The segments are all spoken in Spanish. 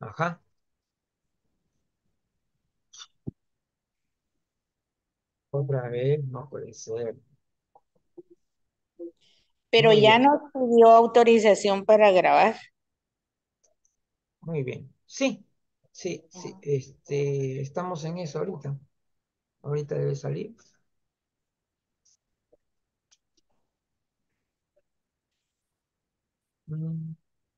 Ajá, otra vez, no puede ser. Pero Muy ya bien, nos pidió autorización para grabar. muy bien. Sí, sí, sí, estamos en eso ahorita. Ahorita debe salir. Mm,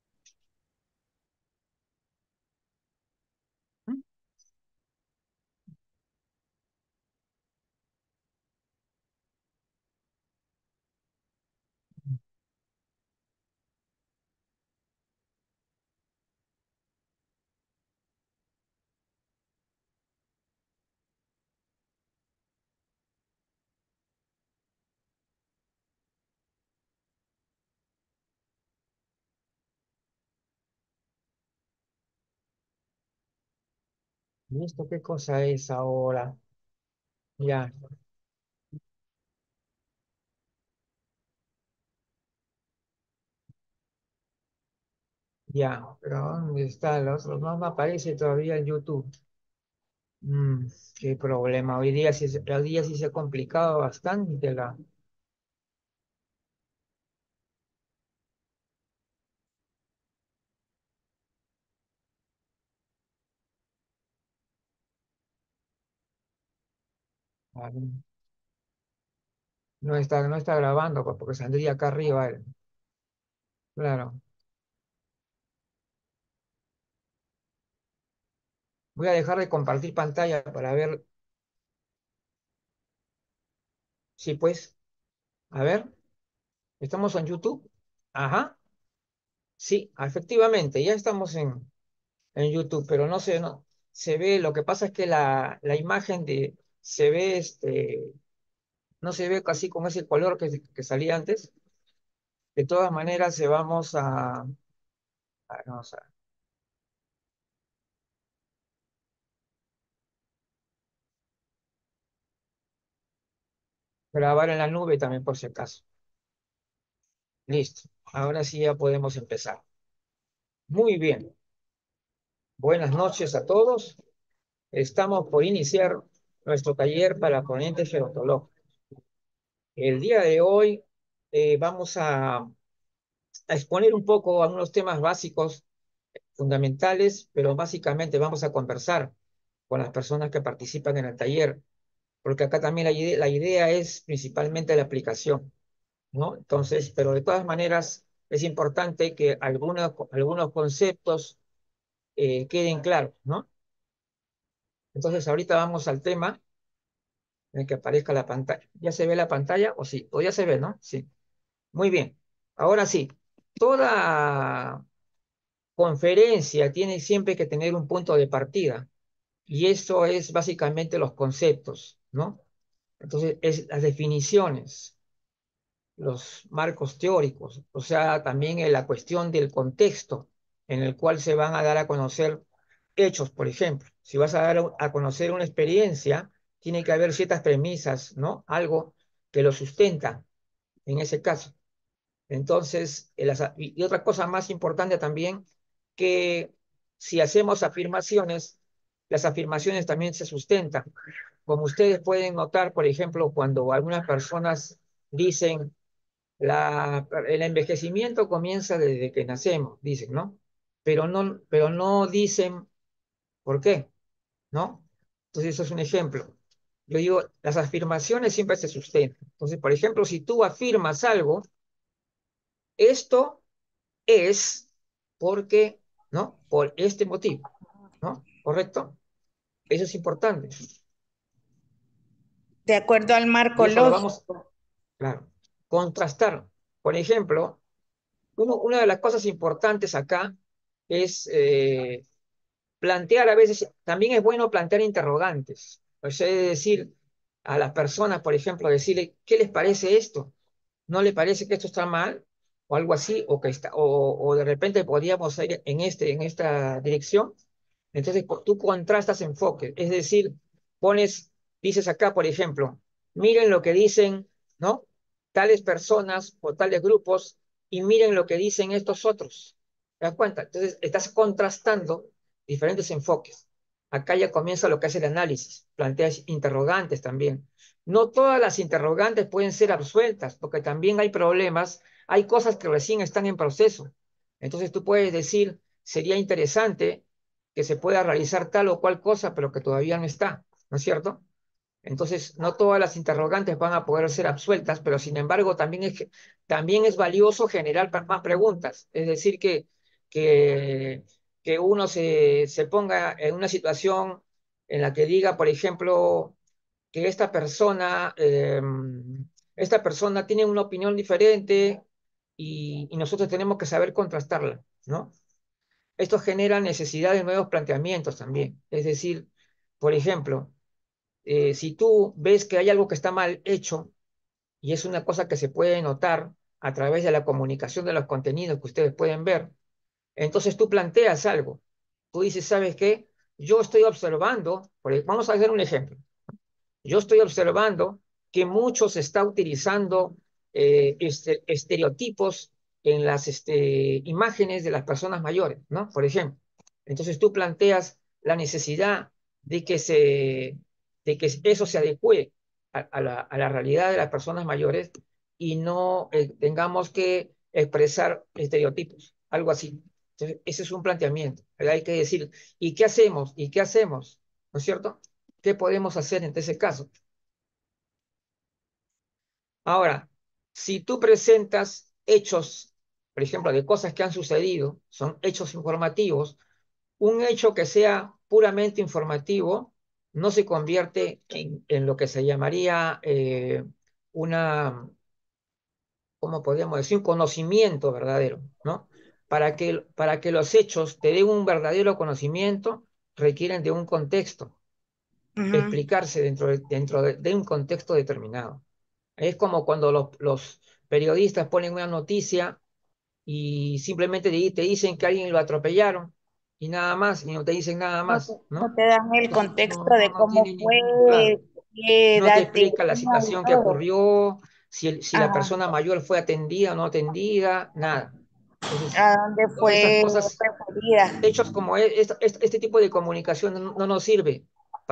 ¿Y esto qué cosa es ahora? Ya, ya, pero ¿dónde está el otro? No me aparece todavía en YouTube. Mm, qué problema. Hoy día sí se ha complicado bastante la. Ah, no está grabando, pues, porque saldría acá arriba. Claro. Voy a dejar de compartir pantalla para ver si pues, a ver, estamos en YouTube. Ajá, sí, efectivamente, ya estamos en YouTube, pero no sé, no, se ve, lo que pasa es que la imagen se ve, no se ve casi con ese color que salía antes. De todas maneras, vamos a grabar en la nube también por si acaso. Listo, ahora sí ya podemos empezar. Muy bien, buenas noches a todos. Estamos por iniciar nuestro taller para ponentes gerontológicos. El día de hoy vamos a exponer un poco algunos temas básicos, fundamentales, pero básicamente vamos a conversar con las personas que participan en el taller, porque acá también la idea es principalmente la aplicación, ¿no? Entonces, pero de todas maneras es importante que algunos conceptos queden claros, ¿no? Entonces, ahorita vamos al tema en el que aparezca la pantalla. ¿Ya se ve la pantalla o sí? O ya se ve, ¿no? Sí. Muy bien. Ahora sí, toda conferencia tiene siempre que tener un punto de partida y eso es básicamente los conceptos, ¿no? Entonces, es las definiciones, los marcos teóricos, o sea, también en la cuestión del contexto en el cual se van a dar a conocer hechos, por ejemplo. Si vas a dar a conocer una experiencia, tiene que haber ciertas premisas, ¿no? Algo que lo sustenta en ese caso. Entonces, y otra cosa más importante también, que si hacemos afirmaciones, las afirmaciones también se sustentan. Como ustedes pueden notar, por ejemplo, cuando algunas personas dicen, el envejecimiento comienza desde que nacemos, dicen, ¿no? Pero no dicen por qué, ¿no? Entonces, eso es un ejemplo. Yo digo, las afirmaciones siempre se sustentan. Entonces, por ejemplo, si tú afirmas algo, esto es porque, ¿no? Por este motivo, ¿no? ¿Correcto? Eso es importante. De acuerdo al Y marco eso lo lógico. vamos, claro, contrastar. Por ejemplo, una de las cosas importantes acá es plantear a veces, también es bueno plantear interrogantes. O sea, es decir, a las personas, por ejemplo, decirle, ¿qué les parece esto? ¿No le parece que esto está mal? O algo así, o de repente podríamos ir en esta dirección. Entonces, tú contrastas enfoques, es decir, dices acá, por ejemplo, miren lo que dicen, ¿no? Tales personas o tales grupos y miren lo que dicen estos otros. ¿Te das cuenta? Entonces, estás contrastando diferentes enfoques. Acá ya comienza lo que es el análisis, planteas interrogantes también. No todas las interrogantes pueden ser absueltas, porque también hay problemas, hay cosas que recién están en proceso. Entonces tú puedes decir, sería interesante que se pueda realizar tal o cual cosa, pero que todavía no está, ¿no es cierto? Entonces, no todas las interrogantes van a poder ser absueltas, pero sin embargo también es valioso generar más preguntas. Es decir, que, que uno se ponga en una situación en la que diga, por ejemplo, que esta persona tiene una opinión diferente y nosotros tenemos que saber contrastarla, ¿no? Esto genera necesidad de nuevos planteamientos también. Es decir, por ejemplo, si tú ves que hay algo que está mal hecho, y es una cosa que se puede notar a través de la comunicación de los contenidos que ustedes pueden ver, entonces tú planteas algo. Tú dices, ¿sabes qué? Yo estoy observando, vamos a hacer un ejemplo. Yo estoy observando que mucho se está utilizando estereotipos en las imágenes de las personas mayores, ¿no? Por ejemplo. Entonces tú planteas la necesidad de de que eso se adecue a la realidad de las personas mayores y no tengamos que expresar estereotipos, algo así. Entonces, ese es un planteamiento. ¿Verdad? Hay que decir, ¿y qué hacemos? ¿Y qué hacemos? ¿No es cierto? ¿Qué podemos hacer en ese caso? Ahora, si tú presentas hechos, por ejemplo, de cosas que han sucedido, son hechos informativos, un hecho que sea puramente informativo no se convierte en lo que se llamaría una, ¿cómo podríamos decir? Un conocimiento verdadero, ¿no? Para que los hechos te den un verdadero conocimiento, requieren de un contexto, Ujú. explicarse de un contexto determinado. Es como cuando los periodistas ponen una noticia y simplemente te dicen que a alguien lo atropellaron y nada más, y no te dicen nada más, No ¿no? te dan el Entonces contexto de no cómo tiene ningún, fue, claro, qué no te edad tenía explica la y situación que todo. ocurrió, si la Ajá. persona mayor fue atendida o no atendida, nada. Entonces, ¿A dónde todas esas fue cosas, referida? hechos como este tipo de comunicación no nos sirve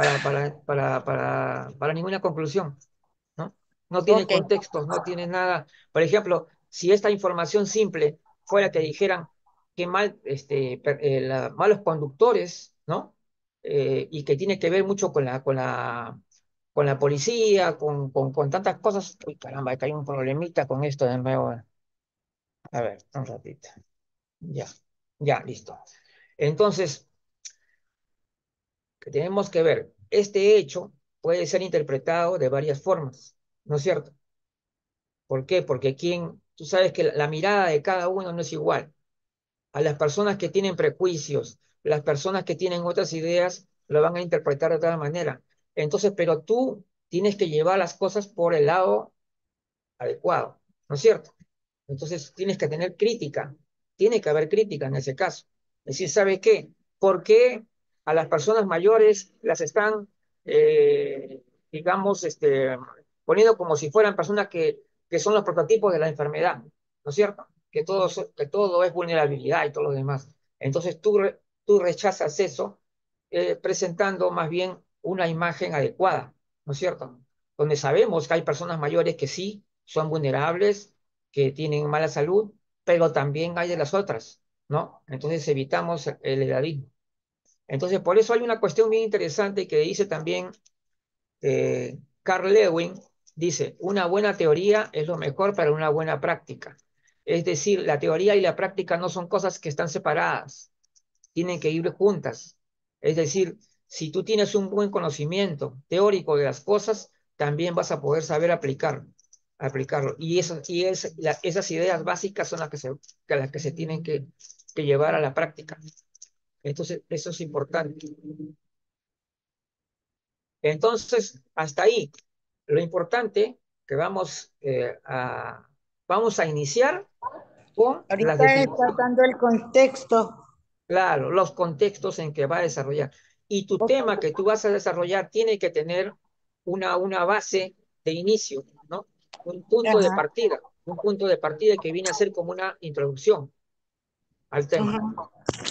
para ninguna conclusión. ¿no? No tiene Ok. contextos, no tiene nada. Por ejemplo, si esta información simple fuera que dijeran que malos conductores, ¿no? Y que tiene que ver mucho con la policía, con tantas cosas. Uy, caramba, que hay un problemita con esto de nuevo. A ver, un ratito. Ya, ya, listo. Entonces, que tenemos que ver, este hecho puede ser interpretado de varias formas, ¿no es cierto? ¿Por qué? Porque tú sabes que la mirada de cada uno no es igual. A las personas que tienen prejuicios, las personas que tienen otras ideas, lo van a interpretar de otra manera. Entonces, pero tú tienes que llevar las cosas por el lado adecuado, ¿no es cierto? Entonces tienes que tener crítica, tiene que haber crítica en ese caso. Es decir, ¿sabe qué? ¿Por qué a las personas mayores las están, digamos, poniendo como si fueran personas que son los prototipos de la enfermedad, ¿no es cierto? Que todo es vulnerabilidad y todo lo demás. Entonces tú rechazas eso presentando más bien una imagen adecuada, ¿no es cierto? Donde sabemos que hay personas mayores que sí son vulnerables, que tienen mala salud, pero también hay de las otras, ¿no? Entonces evitamos el edadismo. Entonces, por eso hay una cuestión bien interesante que dice también Carl Lewin, dice, una buena teoría es lo mejor para una buena práctica. Es decir, la teoría y la práctica no son cosas que están separadas, tienen que ir juntas. Es decir, si tú tienes un buen conocimiento teórico de las cosas, también vas a poder saber aplicarlo. Esas ideas básicas son las que se tienen que llevar a la práctica. Entonces, eso es importante. Entonces, hasta ahí, lo importante que vamos a iniciar con las Ahorita estás definiciones. dando el contexto. Claro, los contextos en que va a desarrollar. Y tu Ok. tema que tú vas a desarrollar tiene que tener una base de inicio, ¿no? Ajá. Un punto de partida que viene a ser como una introducción al tema. Ajá.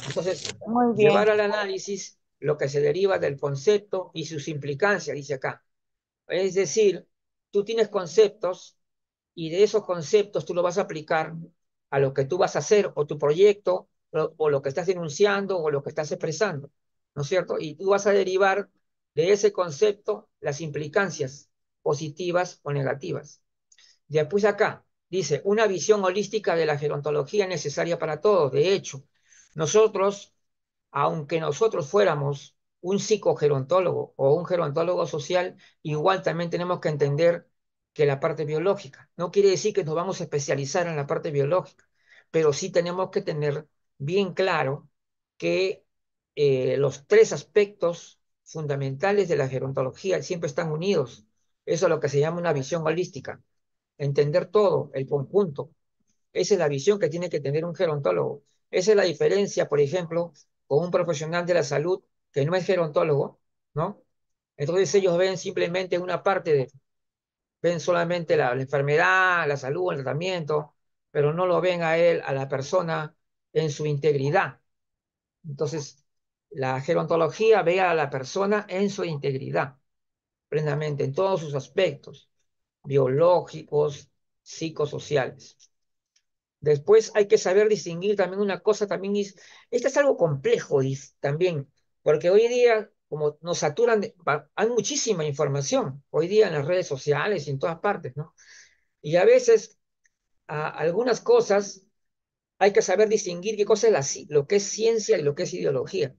Entonces, Muy bien. llevar al análisis lo que se deriva del concepto y sus implicancias, dice acá. Es decir, tú tienes conceptos y de esos conceptos tú lo vas a aplicar a lo que tú vas a hacer o tu proyecto o lo que estás denunciando o lo que estás expresando, ¿no es cierto? Y tú vas a derivar de ese concepto las implicancias positivas o negativas. Después acá dice, una visión holística de la gerontología necesaria para todos. De hecho, nosotros, aunque nosotros fuéramos un psicogerontólogo o un gerontólogo social, igual también tenemos que entender que la parte biológica. No quiere decir que nos vamos a especializar en la parte biológica, pero sí tenemos que tener bien claro que los tres aspectos fundamentales de la gerontología siempre están unidos. Eso es lo que se llama una visión holística, entender todo, el conjunto. Esa es la visión que tiene que tener un gerontólogo. Esa es la diferencia, por ejemplo, con un profesional de la salud que no es gerontólogo, ¿no? Entonces ellos ven simplemente una parte ven solamente la enfermedad, la salud, el tratamiento, pero no lo ven a él, a la persona en su integridad. Entonces, la gerontología ve a la persona en su integridad, plenamente, en todos sus aspectos, biológicos, psicosociales. Después hay que saber distinguir también una cosa, también esto es algo complejo también, porque hoy día, como nos saturan, hay muchísima información, hoy día en las redes sociales y en todas partes, ¿no? Y a veces algunas cosas hay que saber distinguir qué cosa es lo que es ciencia y lo que es ideología.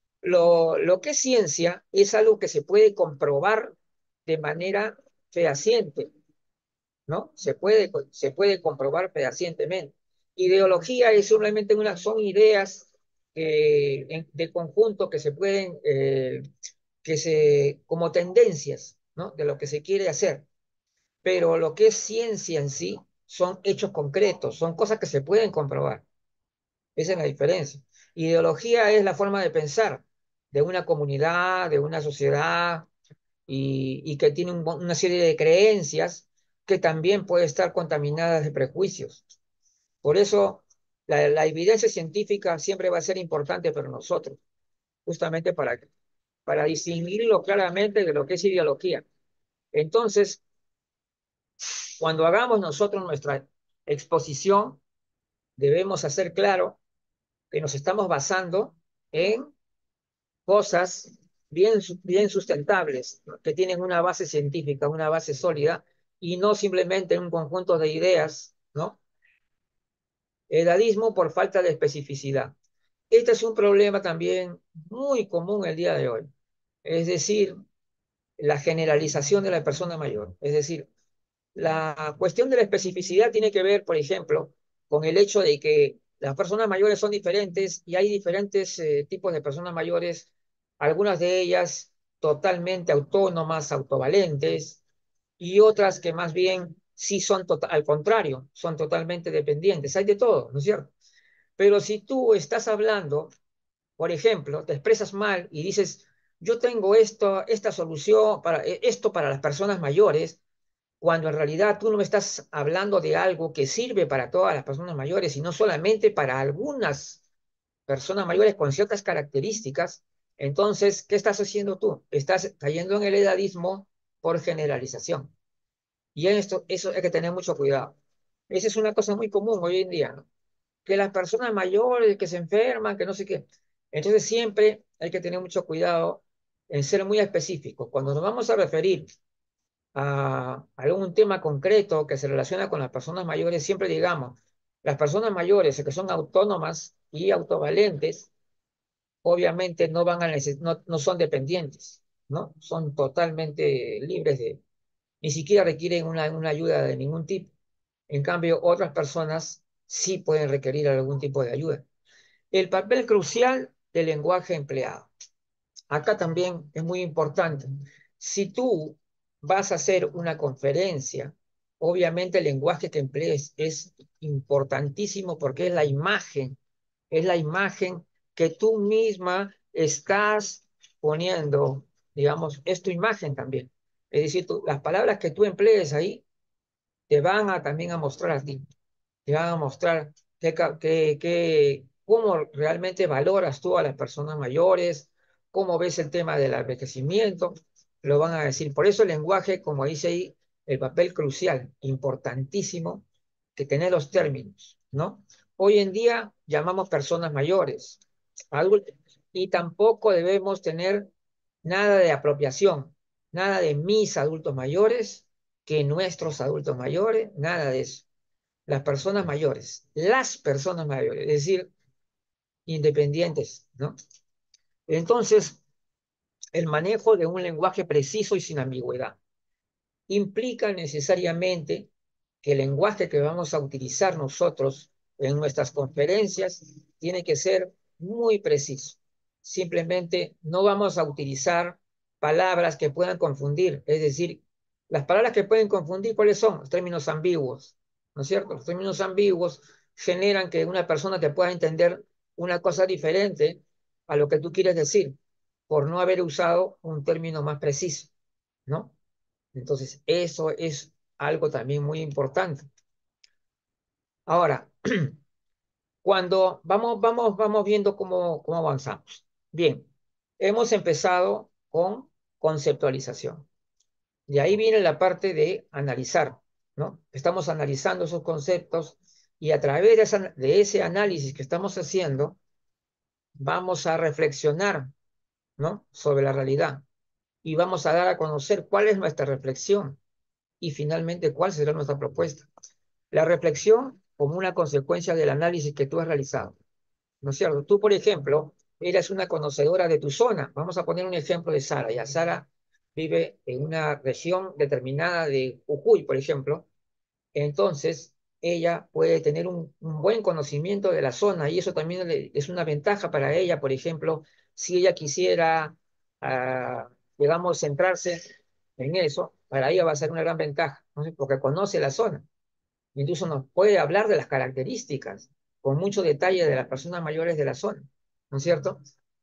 Lo que es ciencia es algo que se puede comprobar de manera fehaciente, ¿no? Se puede comprobar fehacientemente. Ideología es simplemente son ideas de conjunto que se pueden, como tendencias, ¿no? De lo que se quiere hacer. Pero lo que es ciencia en sí son hechos concretos, son cosas que se pueden comprobar. Esa es la diferencia. Ideología es la forma de pensar de una comunidad, de una sociedad, y que tiene una serie de creencias que también puede estar contaminadas de prejuicios. Por eso la evidencia científica siempre va a ser importante para nosotros, justamente para distinguirlo claramente de lo que es ideología. Entonces, cuando hagamos nosotros nuestra exposición, debemos hacer claro que nos estamos basando en cosas bien sustentables, ¿no? Que tienen una base científica, una base sólida, y no simplemente un conjunto de ideas, ¿no? Edadismo por falta de especificidad. Este es un problema también muy común el día de hoy. Es decir, la generalización de la persona mayor. Es decir, la cuestión de la especificidad tiene que ver, por ejemplo, con el hecho de que las personas mayores son diferentes y hay diferentes tipos de personas mayores, algunas de ellas totalmente autónomas, autovalentes, y otras que más bien sí son al contrario, son totalmente dependientes. Hay de todo, ¿no es cierto? Pero si tú estás hablando, por ejemplo, te expresas mal y dices, yo tengo esta solución esto para las personas mayores, cuando en realidad tú no me estás hablando de algo que sirve para todas las personas mayores, sino solamente para algunas personas mayores con ciertas características. Entonces, ¿qué estás haciendo tú? Estás cayendo en el edadismo por generalización. Y en esto, eso hay que tener mucho cuidado. Esa es una cosa muy común hoy en día, ¿no? Que las personas mayores que se enferman, que no sé qué. Entonces, siempre hay que tener mucho cuidado en ser muy específicos. Cuando nos vamos a referir a algún tema concreto que se relaciona con las personas mayores, siempre digamos, las personas mayores que son autónomas y autovalentes, obviamente no van no son dependientes, ¿no? Son totalmente libres ni siquiera requieren una ayuda de ningún tipo. En cambio, otras personas sí pueden requerir algún tipo de ayuda. El papel crucial del lenguaje empleado. Acá también es muy importante. Si tú vas a hacer una conferencia, obviamente el lenguaje que emplees es importantísimo porque es la imagen que tú misma estás poniendo, digamos, es tu imagen también. Es decir, las palabras que tú emplees ahí te van a también a mostrar a ti, te van a mostrar cómo realmente valoras tú a las personas mayores, cómo ves el tema del envejecimiento, lo van a decir. Por eso el lenguaje, como dice ahí, el papel crucial, importantísimo, que tener los términos, ¿no? Hoy en día llamamos personas mayores, adultos, y tampoco debemos tener nada de apropiación, nada de mis adultos mayores, que nuestros adultos mayores, nada de eso. Las personas mayores, es decir, independientes, ¿no? Entonces, el manejo de un lenguaje preciso y sin ambigüedad implica necesariamente que el lenguaje que vamos a utilizar nosotros en nuestras conferencias tiene que ser muy preciso. Simplemente no vamos a utilizar palabras que puedan confundir, es decir, las palabras que pueden confundir, ¿cuáles son? Los términos ambiguos, ¿no es cierto? Los términos ambiguos generan que una persona te pueda entender una cosa diferente a lo que tú quieres decir, por no haber usado un término más preciso, ¿no? Entonces, eso es algo también muy importante. Ahora, cuando vamos viendo cómo avanzamos. Bien, hemos empezado con conceptualización. De ahí viene la parte de analizar, ¿no? Estamos analizando esos conceptos y a través de ese análisis que estamos haciendo, vamos a reflexionar, ¿no? Sobre la realidad y vamos a dar a conocer cuál es nuestra reflexión y finalmente cuál será nuestra propuesta. La reflexión como una consecuencia del análisis que tú has realizado, ¿no es cierto? Tú, por ejemplo, eres una conocedora de tu zona. Vamos a poner un ejemplo de Sara. Ya Sara vive en una región determinada de Jujuy, por ejemplo. Entonces, ella puede tener un buen conocimiento de la zona y eso también es una ventaja para ella, por ejemplo, si ella quisiera, digamos, centrarse en eso, para ella va a ser una gran ventaja, ¿no? Porque conoce la zona. Incluso nos puede hablar de las características con mucho detalle de las personas mayores de la zona, ¿no es cierto?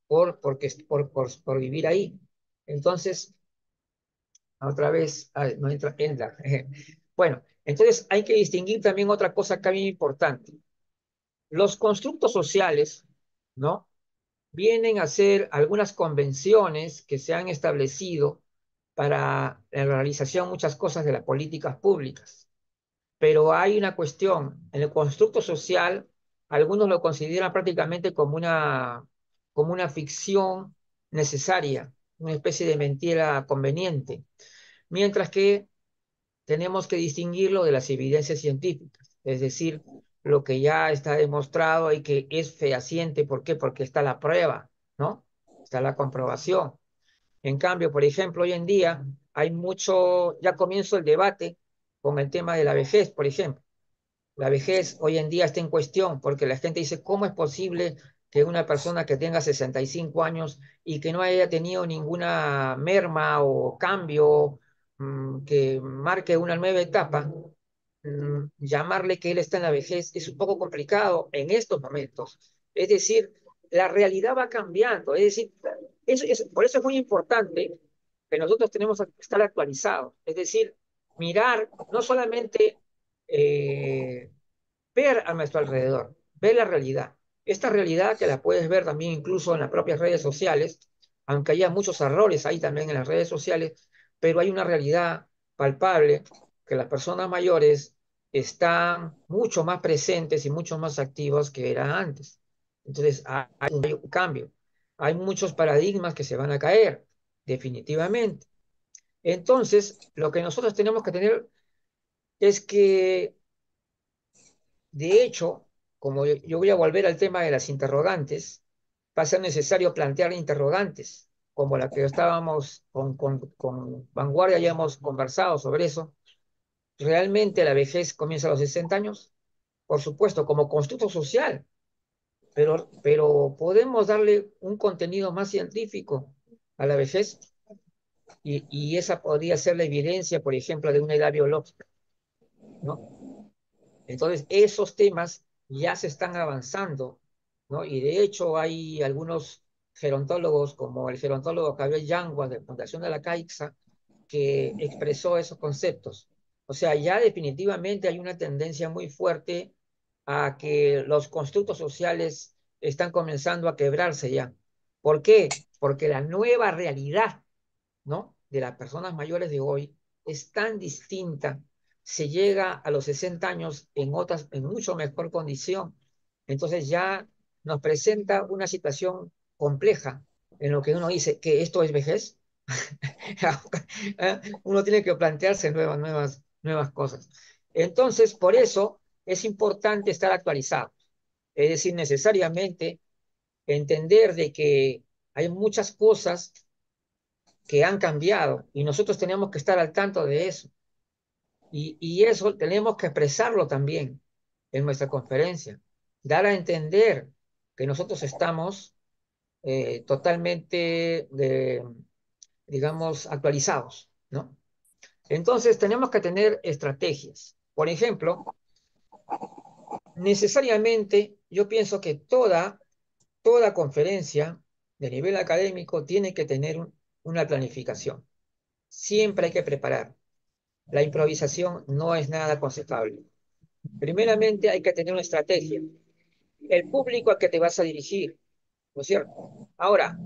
Por vivir ahí. Entonces, otra vez, no entra. Bueno, entonces hay que distinguir también otra cosa acá bien importante. Los constructos sociales, ¿no? Vienen a ser algunas convenciones que se han establecido para la realización de muchas cosas de las políticas públicas. Pero hay una cuestión, en el constructo social, algunos lo consideran prácticamente como una ficción necesaria, una especie de mentira conveniente, mientras que tenemos que distinguirlo de las evidencias científicas, es decir, lo que ya está demostrado y que es fehaciente. ¿Por qué? Porque está la prueba, ¿no? Está la comprobación. En cambio, por ejemplo, hoy en día hay mucho, ya comienzo el debate con el tema de la vejez, por ejemplo. La vejez hoy en día está en cuestión porque la gente dice, ¿cómo es posible que una persona que tenga 65 años y que no haya tenido ninguna merma o cambio que marque una nueva etapa, llamarle que él está en la vejez es un poco complicado en estos momentos? Es decir, la realidad va cambiando. Es decir, por eso es muy importante que nosotros tenemos que estar actualizados. Es decir, mirar no solamente ver a nuestro alrededor, ver la realidad. Esta realidad que la puedes ver también incluso en las propias redes sociales, aunque haya muchos errores ahí también en las redes sociales, pero hay una realidad palpable que las personas mayores están mucho más presentes y mucho más activas que era antes. Entonces hay un cambio. Hay muchos paradigmas que se van a caer, definitivamente. Entonces, lo que nosotros tenemos que tener es que de hecho, como yo voy a volver al tema de las interrogantes, va a ser necesario plantear interrogantes, como la que estábamos con Vanguardia, ya hemos conversado sobre eso. ¿Realmente la vejez comienza a los 60 años? Por supuesto, como constructo social, pero podemos darle un contenido más científico a la vejez y esa podría ser la evidencia, por ejemplo, de una edad biológica, ¿no? Entonces, esos temas ya se están avanzando, ¿no? Y de hecho hay algunos gerontólogos, como el gerontólogo Javier Yanguas de Fundación de la Caixa, que expresó esos conceptos. O sea, ya definitivamente hay una tendencia muy fuerte a que los constructos sociales están comenzando a quebrarse ya. ¿Por qué? Porque la nueva realidad, ¿no?, de las personas mayores de hoy es tan distinta. Se llega a los 60 años en mucho mejor condición. Entonces ya nos presenta una situación compleja en lo que uno dice que esto es vejez. Uno tiene que plantearse nuevas cosas. Entonces, por eso es importante estar actualizado. Es decir, necesariamente entender de que hay muchas cosas que han cambiado y nosotros tenemos que estar al tanto de eso. Y eso tenemos que expresarlo también en nuestra conferencia, dar a entender que nosotros estamos totalmente, digamos, actualizados, ¿no? Entonces tenemos que tener estrategias. Por ejemplo, necesariamente yo pienso que toda conferencia de nivel académico tiene que tener una planificación. Siempre hay que preparar. La improvisación no es nada aconsejable. Primeramente hay que tener una estrategia. El público al que te vas a dirigir, ¿no es cierto? Ahora,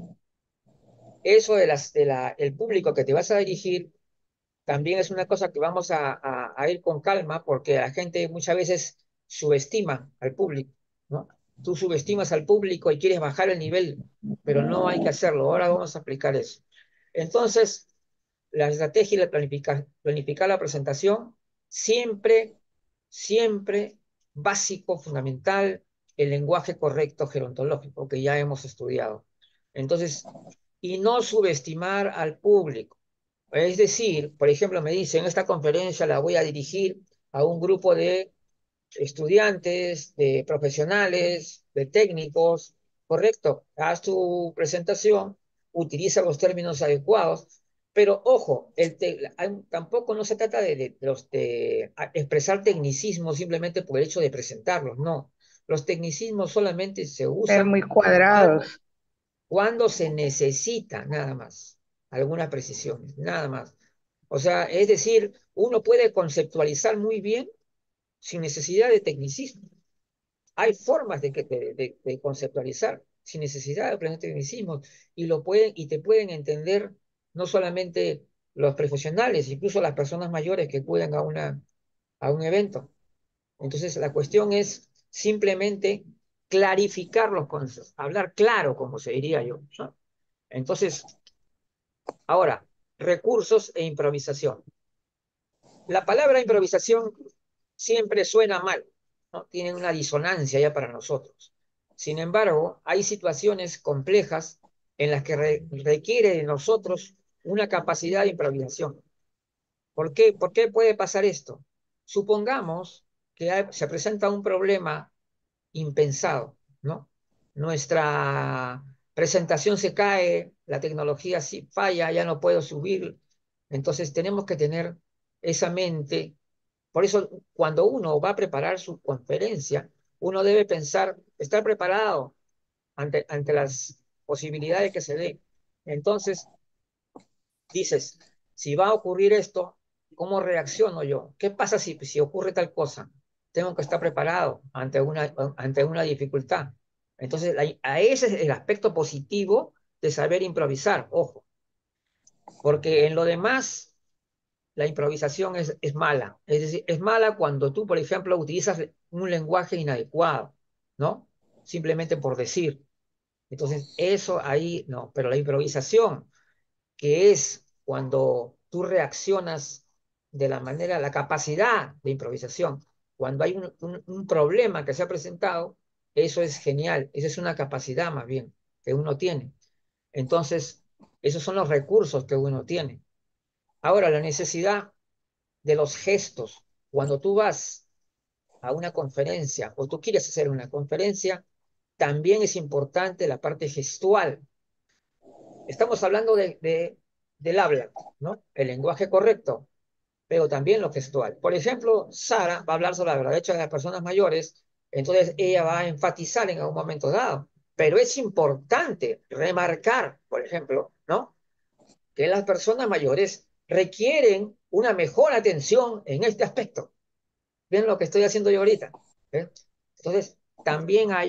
eso el público que te vas a dirigir también es una cosa que vamos a ir con calma porque la gente muchas veces subestima al público, ¿no? Tú subestimas al público y quieres bajar el nivel, pero no hay que hacerlo. Ahora vamos a aplicar eso. Entonces, la estrategia y planificar la presentación, siempre, siempre básico, fundamental, el lenguaje correcto gerontológico que ya hemos estudiado. Entonces, y no subestimar al público. Es decir, por ejemplo, me dicen, esta conferencia la voy a dirigir a un grupo de estudiantes, de profesionales, de técnicos, correcto, haz tu presentación, utiliza los términos adecuados, pero ojo, tampoco no se trata de expresar tecnicismos simplemente por el hecho de presentarlos, no. Los tecnicismos solamente se Ser usan muy cuando, cuadrados. cuando se necesita, nada más, algunas precisiones, nada más. O sea, es decir, uno puede conceptualizar muy bien sin necesidad de tecnicismo. Hay formas de conceptualizar sin necesidad de aprender tecnicismo y te pueden entender no solamente los profesionales, incluso las personas mayores que acuden a un evento. Entonces, la cuestión es simplemente clarificar los conceptos, hablar claro, como se diría yo, ¿no? Entonces, ahora, recursos e improvisación. La palabra improvisación siempre suena mal, ¿no? Tiene una disonancia ya para nosotros. Sin embargo, hay situaciones complejas en las que requiere de nosotros una capacidad de improvisación. ¿Por qué puede pasar esto? Supongamos que se presenta un problema impensado, ¿no? Nuestra presentación se cae, la tecnología sí falla, ya no puedo subir. Entonces tenemos que tener esa mente. Por eso, cuando uno va a preparar su conferencia, uno debe pensar, estar preparado ante las posibilidades que se den. Entonces, dices, si va a ocurrir esto, ¿cómo reacciono yo? ¿Qué pasa si ocurre tal cosa? Tengo que estar preparado ante una dificultad. Entonces, a ese es el aspecto positivo de saber improvisar, ojo, porque en lo demás la improvisación es mala. Es decir, es mala cuando tú, por ejemplo, utilizas un lenguaje inadecuado, ¿no? Simplemente por decir. Entonces, eso ahí no, pero la improvisación, que es cuando tú reaccionas de la manera, la capacidad de improvisación, cuando hay un problema que se ha presentado, eso es genial, esa es una capacidad más bien que uno tiene. Entonces, esos son los recursos que uno tiene. Ahora, la necesidad de los gestos, cuando tú vas a una conferencia o tú quieres hacer una conferencia, también es importante la parte gestual. Estamos hablando del habla, ¿no? El lenguaje correcto, pero también lo gestual. Por ejemplo, Sara va a hablar sobre la brecha de las personas mayores, entonces ella va a enfatizar en algún momento dado, pero es importante remarcar, por ejemplo, ¿no?, que las personas mayores requieren una mejor atención en este aspecto. ¿Ven lo que estoy haciendo yo ahorita? ¿Eh? Entonces, también hay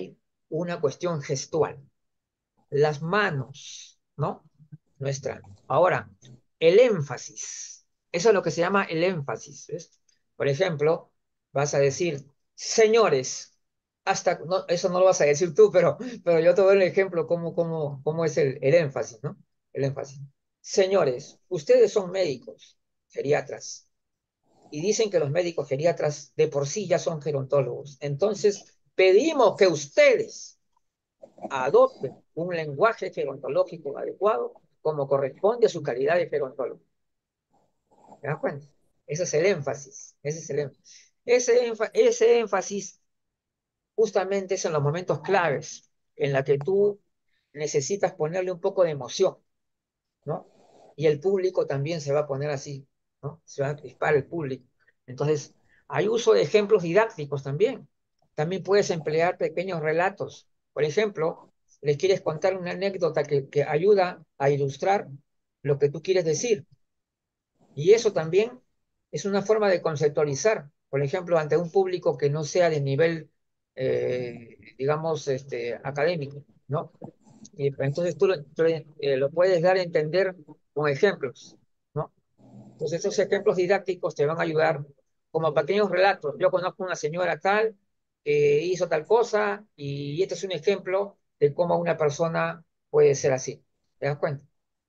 una cuestión gestual. Las manos, ¿no? Nuestra. Ahora, el énfasis. Eso es lo que se llama el énfasis. ¿Ves? Por ejemplo, vas a decir, señores, hasta, no, eso no lo vas a decir tú, pero yo te doy el ejemplo cómo es el énfasis, ¿no? El énfasis. Señores, ustedes son médicos, geriatras, y dicen que los médicos geriatras de por sí ya son gerontólogos. Entonces, pedimos que ustedes adopten un lenguaje gerontológico adecuado como corresponde a su calidad de gerontólogo. ¿Te das cuenta? Ese es el énfasis. Ese es el énfasis. Ese énfasis justamente es en los momentos claves en la que tú necesitas ponerle un poco de emoción, ¿no? Y el público también se va a poner así, ¿no? Se va a crispar el público. Entonces, hay uso de ejemplos didácticos también. También puedes emplear pequeños relatos. Por ejemplo, les quieres contar una anécdota que ayuda a ilustrar lo que tú quieres decir. Y eso también es una forma de conceptualizar, por ejemplo, ante un público que no sea de nivel, digamos, académico, ¿no? Y pues, entonces lo puedes dar a entender con ejemplos, ¿no? Entonces esos ejemplos didácticos te van a ayudar como pequeños relatos. Yo conozco una señora tal que hizo tal cosa y este es un ejemplo de cómo una persona puede ser así. ¿Te das cuenta?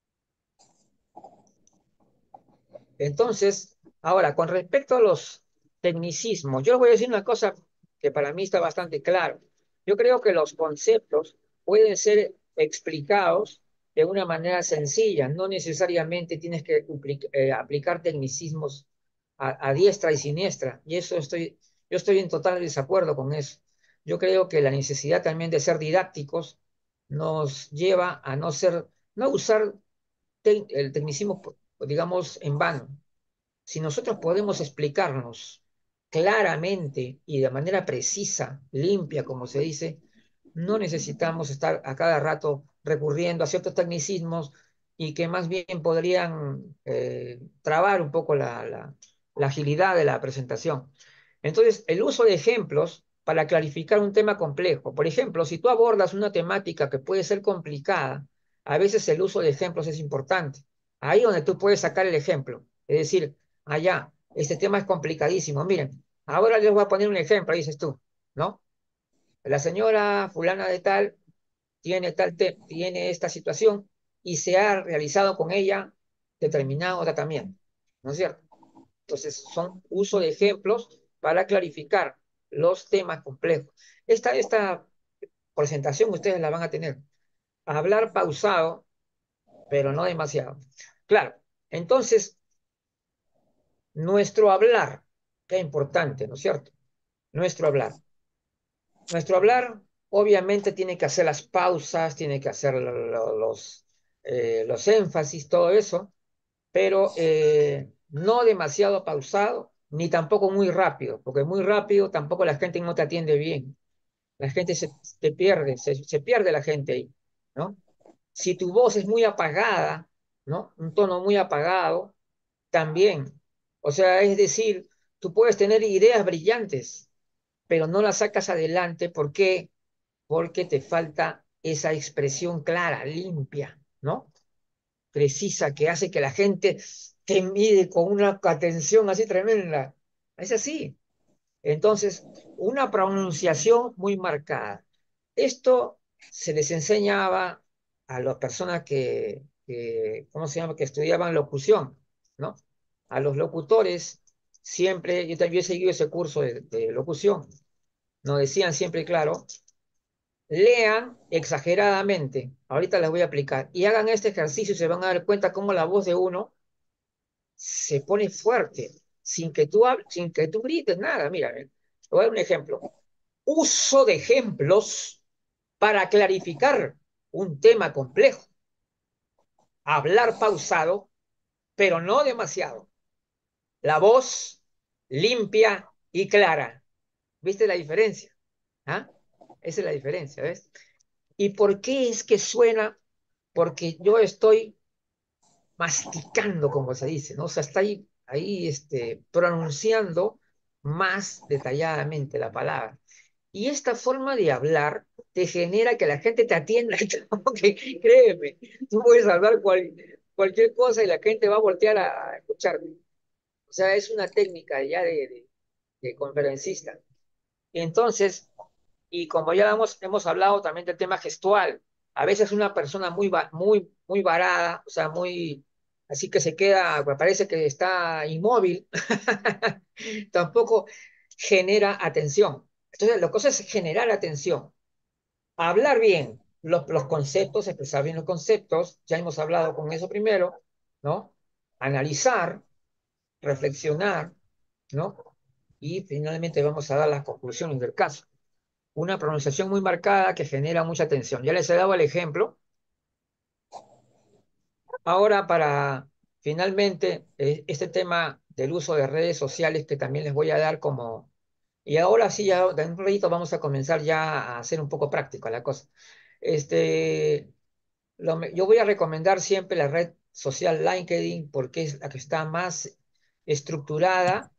Entonces, ahora, con respecto a los tecnicismos, yo les voy a decir una cosa que para mí está bastante claro. Yo creo que los conceptos pueden ser explicados de una manera sencilla, no necesariamente tienes que aplicar tecnicismos a diestra y siniestra, y yo estoy en total desacuerdo con eso. Yo creo que la necesidad también de ser didácticos nos lleva a no usar el tecnicismo, digamos, en vano. Si nosotros podemos explicarnos claramente y de manera precisa, limpia, como se dice, no necesitamos estar a cada rato recurriendo a ciertos tecnicismos y que más bien podrían trabar un poco la agilidad de la presentación. Entonces, el uso de ejemplos para clarificar un tema complejo. Por ejemplo, si tú abordas una temática que puede ser complicada, a veces el uso de ejemplos es importante. Ahí donde tú puedes sacar el ejemplo. Es decir, allá, este tema es complicadísimo. Miren, ahora les voy a poner un ejemplo, dices tú, ¿no? La señora fulana de tal tiene esta situación y se ha realizado con ella determinado tratamiento, ¿no es cierto? Entonces, son uso de ejemplos para clarificar los temas complejos. Esta presentación ustedes la van a tener. Hablar pausado, pero no demasiado. Claro, entonces, nuestro hablar, qué importante, ¿no es cierto? Nuestro hablar. Nuestro hablar, obviamente, tiene que hacer las pausas, tiene que hacer los énfasis, todo eso, pero no demasiado pausado, ni tampoco muy rápido, porque muy rápido tampoco la gente no te atiende bien. La gente te pierde, se pierde la gente ahí, ¿no? Si tu voz es muy apagada, ¿no? Un tono muy apagado, también. O sea, es decir, tú puedes tener ideas brillantes, pero no las sacas adelante. ¿Por qué? Porque te falta esa expresión clara, limpia, ¿no? Precisa, que hace que la gente te mire con una atención así tremenda. Es así. Entonces, una pronunciación muy marcada. Esto se les enseñaba a las personas ¿cómo se llama?, que estudiaban locución, ¿no? A los locutores siempre, yo también he seguido ese curso de locución, nos decían siempre, claro, lean exageradamente, ahorita les voy a aplicar, y hagan este ejercicio y se van a dar cuenta cómo la voz de uno se pone fuerte, sin que tú grites nada. Mira, te voy a dar un ejemplo. Uso de ejemplos para clarificar un tema complejo. Hablar pausado, pero no demasiado. La voz limpia y clara. ¿Viste la diferencia? ¿Ah? Esa es la diferencia, ¿ves? ¿Y por qué es que suena? Porque yo estoy masticando, como se dice, ¿no? O sea, está ahí pronunciando más detalladamente la palabra. Y esta forma de hablar te genera que la gente te atienda. Como que, créeme, tú puedes hablar cualquier cosa y la gente va a voltear a escucharte. O sea, es una técnica ya de conferencista. Entonces, y como ya hemos hablado también del tema gestual, a veces una persona muy varada, o sea, muy, así que se queda, me parece que está inmóvil, tampoco genera atención. Entonces, la cosa es generar atención, hablar bien los conceptos, expresar bien los conceptos, ya hemos hablado con eso primero, ¿no? Analizar, reflexionar, ¿no? Y finalmente vamos a dar las conclusiones del caso. Una pronunciación muy marcada que genera mucha tensión. Ya les he dado el ejemplo. Ahora, para finalmente, este tema del uso de redes sociales que también les voy a dar como... Y ahora sí, ya de un ratito vamos a comenzar ya a hacer un poco práctico la cosa. Este, yo voy a recomendar siempre la red social LinkedIn porque es la que está más estructurada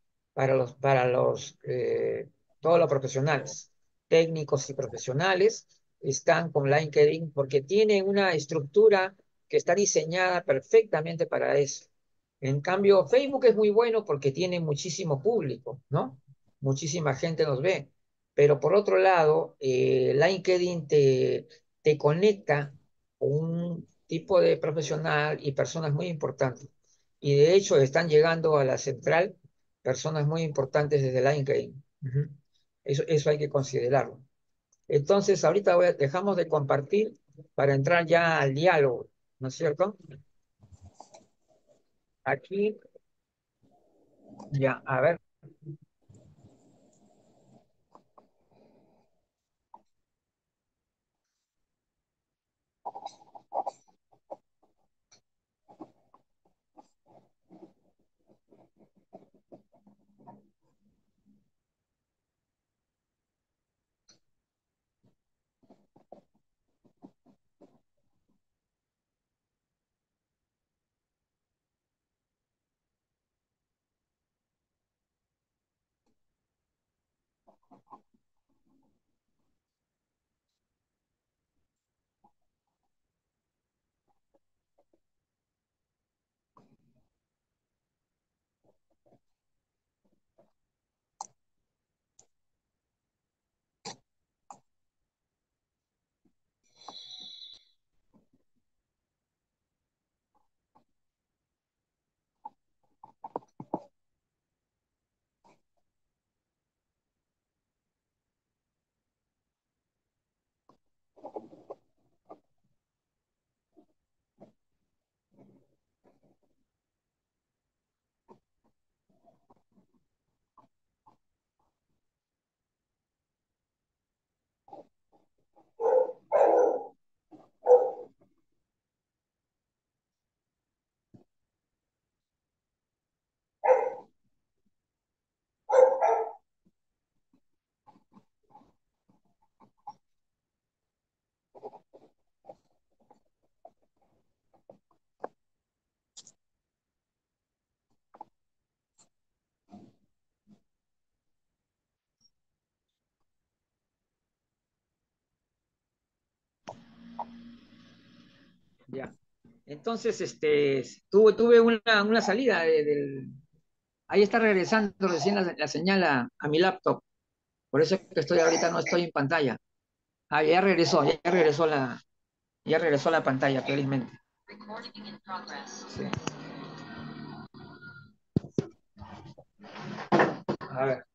para todos los profesionales, técnicos y profesionales están con LinkedIn porque tiene una estructura que está diseñada perfectamente para eso. En cambio, Facebook es muy bueno porque tiene muchísimo público, ¿no? Muchísima gente nos ve. Pero por otro lado, LinkedIn te conecta un tipo de profesional y personas muy importantes. Y de hecho están llegando a la central personas muy importantes desde LinkedIn. Ujú. Eso hay que considerarlo. Entonces, ahorita dejamos de compartir para entrar ya al diálogo, ¿no es cierto? Aquí, ya, a ver, ya. Entonces, tuve una salida ahí está regresando recién la señal a mi laptop. Por eso es que estoy ahorita, no estoy en pantalla. Ah, ya regresó la pantalla, felizmente. Sí. A ver,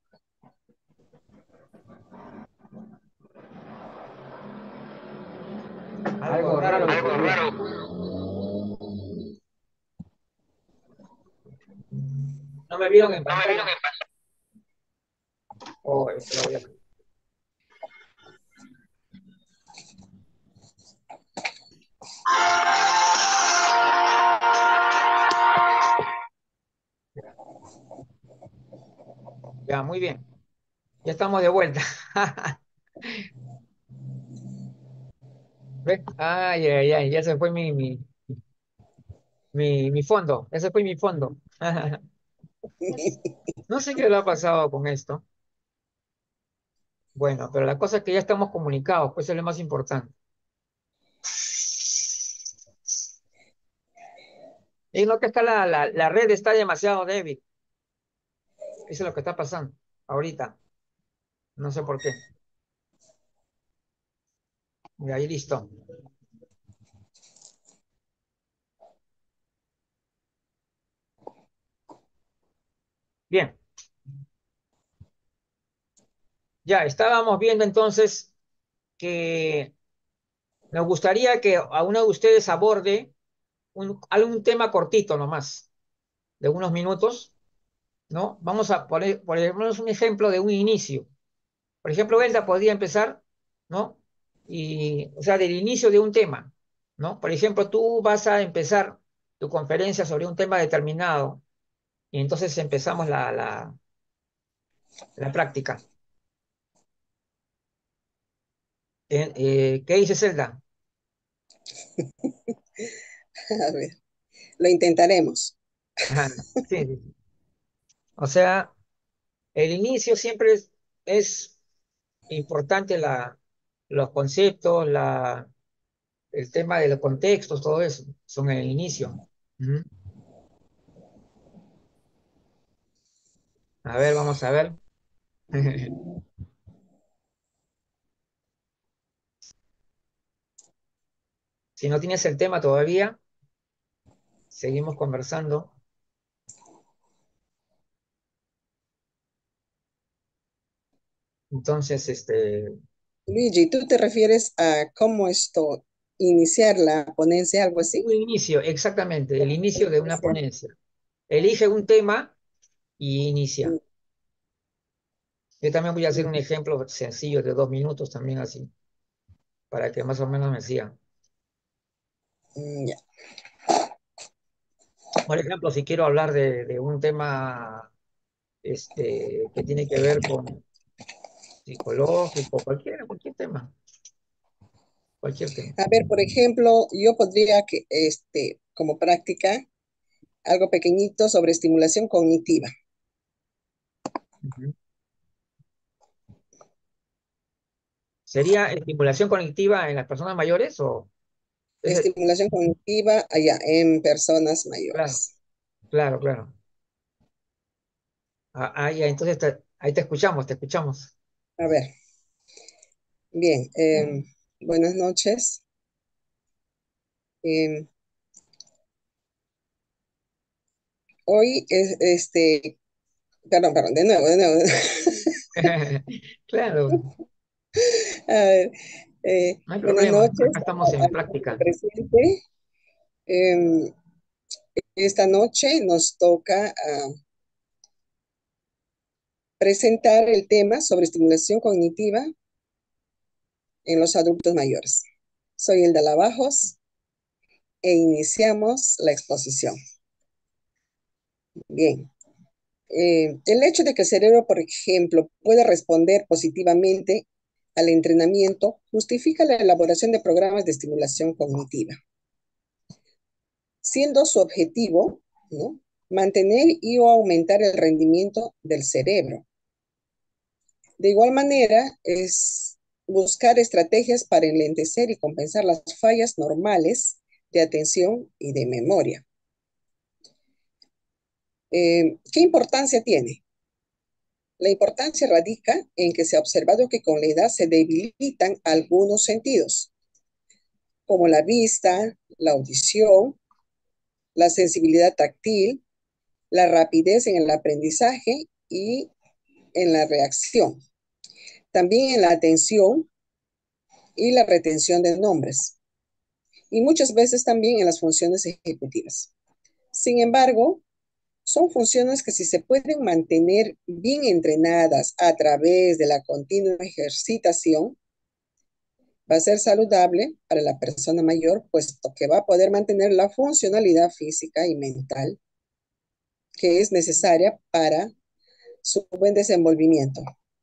algo raro ocurrió. No me vieron en pantalla. Oh, esto lo voy a... Ya, muy bien. Ya estamos de vuelta. ¿Ves? Ay, ay, ay, ya se fue mi fondo. Ese fue mi fondo. No sé qué le ha pasado con esto. Bueno, pero la cosa es que ya estamos comunicados, pues eso es lo más importante. Y no que está la red está demasiado débil. Eso es lo que está pasando ahorita. No sé por qué. Y ahí listo. Bien, ya estábamos viendo entonces que nos gustaría que a uno de ustedes aborde algún tema cortito nomás, de unos minutos, ¿no? Vamos a ponernos un ejemplo de un inicio. Por ejemplo, Elda podría empezar, ¿no? Y, o sea, del inicio de un tema, ¿no? Por ejemplo, tú vas a empezar tu conferencia sobre un tema determinado y entonces empezamos la práctica. ¿Qué dice Zelda? A ver, lo intentaremos. Ajá, sí, sí, sí. O sea, el inicio siempre es importante los conceptos, el tema de los contextos, todo eso, son el inicio. Ujú. A ver, vamos a ver. Si no tienes el tema todavía, seguimos conversando. Entonces, Luigi, ¿tú te refieres a cómo iniciar la ponencia, algo así? un inicio, exactamente, el inicio de una ponencia. Elige un tema y inicia. Mm, Yo también voy a hacer un mm, ejemplo sencillo de 2 minutos también así, para que más o menos me sigan. ya. Por ejemplo, si quiero hablar de un tema que tiene que ver con psicológico, cualquier tema, cualquier tema. A ver, por ejemplo, yo podría como práctica, algo pequeñito sobre estimulación cognitiva. Ujú. ¿Sería estimulación cognitiva en las personas mayores o ese? Estimulación cognitiva allá en personas Claro, mayores. claro, claro. Ya, entonces ahí te escuchamos, te escuchamos. A ver, bien, buenas noches. Em, hoy es perdón, de nuevo. Claro, A ver, no hay buenas problema. noches Acá estamos a en todo práctica. presente. Em, esta noche nos toca presentar el tema sobre estimulación cognitiva en los adultos mayores. Soy Elda Lavajos e iniciamos la exposición. Bien, el hecho de que el cerebro, por ejemplo, pueda responder positivamente al entrenamiento justifica la elaboración de programas de estimulación cognitiva, siendo su objetivo, ¿no?, mantener y o aumentar el rendimiento del cerebro. De igual manera, es buscar estrategias para enlentecer y compensar las fallas normales de atención y de memoria. ¿Qué importancia tiene? La importancia radica en que se ha observado que con la edad se debilitan algunos sentidos, como la vista, la audición, la sensibilidad táctil, la rapidez en el aprendizaje y en la reacción. También en la atención y la retención de nombres. Y muchas veces también en las funciones ejecutivas. Sin embargo, son funciones que si se pueden mantener bien entrenadas a través de la continua ejercitación, va a ser saludable para la persona mayor, puesto que va a poder mantener la funcionalidad física y mental que es necesaria para su buen desenvolvimiento.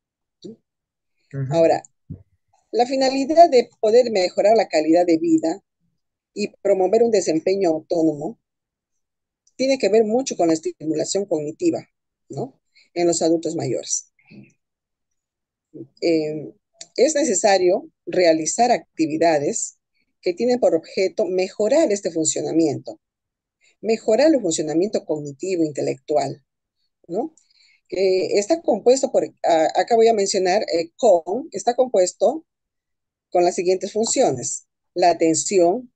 Ujú, Ahora, la finalidad de poder mejorar la calidad de vida y promover un desempeño autónomo tiene que ver mucho con la estimulación cognitiva, ¿no?, en los adultos mayores. eh, es necesario realizar actividades que tienen por objeto mejorar este funcionamiento, mejorar el funcionamiento cognitivo, intelectual, ¿no? Está compuesto acá voy a mencionar, está compuesto con las siguientes funciones. La atención,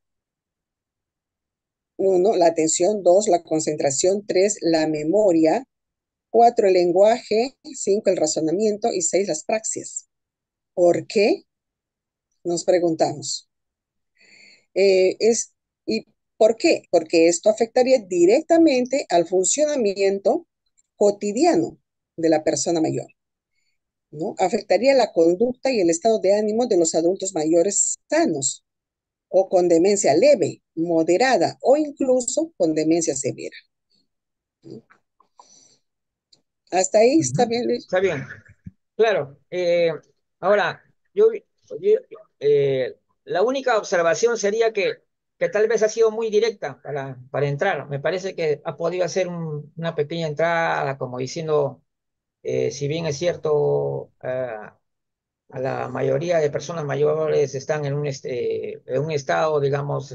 uno, la atención, dos, la concentración, tres, la memoria, cuatro, el lenguaje, cinco, el razonamiento y seis, las praxias. ¿Por qué? Nos preguntamos. Es, ¿Y por qué? Porque esto afectaría directamente al funcionamiento cotidiano de la persona mayor, ¿no? Afectaría la conducta y el estado de ánimo de los adultos mayores sanos o con demencia leve, moderada o incluso con demencia severa. ¿Hasta ahí está Ujú. bien, Luis? Está bien, claro. Ahora, yo, la única observación sería que tal vez ha sido muy directa para entrar. Me parece que ha podido hacer una pequeña entrada, como diciendo, si bien es cierto, a la mayoría de personas mayores están en un estado, digamos,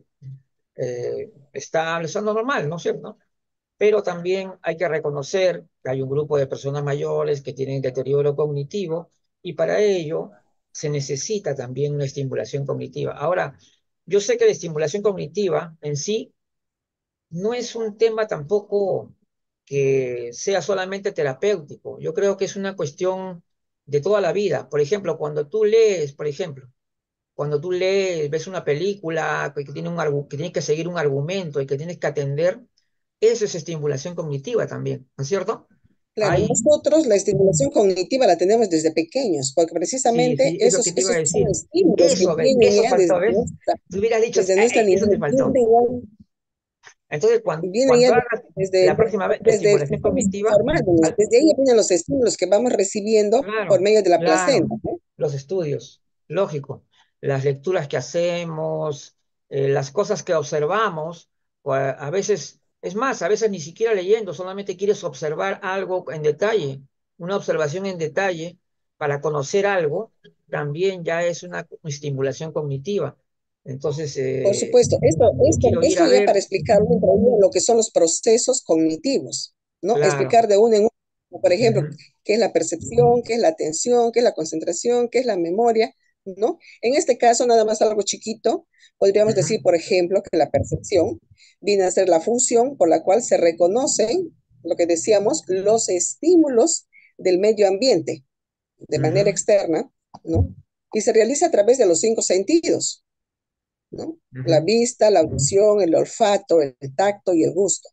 estable, eso es normal, ¿no es cierto? Pero también hay que reconocer que hay un grupo de personas mayores que tienen deterioro cognitivo y para ello se necesita también una estimulación cognitiva. Ahora, yo sé que la estimulación cognitiva en sí no es un tema tampoco que sea solamente terapéutico. Yo creo que es una cuestión de toda la vida. Por ejemplo, cuando tú lees, por ejemplo, cuando tú lees, ves una película que tiene que tiene que seguir un argumento y que tienes que atender, eso es estimulación cognitiva también, ¿no es cierto? Claro, Hay, nosotros la estimulación cognitiva la tenemos desde pequeños, porque sí, precisamente sí, es lo que esos, te iba a esos son decir. estímulos que Eso, ¿ves? vienen Eso ya faltó, ¿ves? Tú hubieras dicho, desde nuestra eso te niñez, faltó". Entonces, vienen ya cuando hagas desde, la próxima vez desde el estimulación sistema cognitiva, informático, al- desde ahí vienen los estímulos que vamos recibiendo por claro, medio de la claro, placenta, ¿no? los estudios, lógico, las lecturas que hacemos, las cosas que observamos, a veces, es más, a veces ni siquiera leyendo, solamente quieres observar algo en detalle, una observación en detalle para conocer algo, también ya es una estimulación cognitiva. Entonces, Por supuesto, yo quiero ir esto a ya ver, para explicar lo que son los procesos cognitivos, ¿no? claro, Explicar de uno en uno, por ejemplo, ujú, qué es la percepción, qué es la atención, qué es la concentración, qué es la memoria, ¿no? En este caso, nada más algo chiquito, podríamos ujú, decir, por ejemplo, que la percepción viene a ser la función por la cual se reconocen, lo que decíamos, los estímulos del medio ambiente de manera ujú, externa, ¿no? Y se realiza a través de los cinco sentidos, ¿no? La ujú, vista, la audición, el olfato, el tacto y el gusto.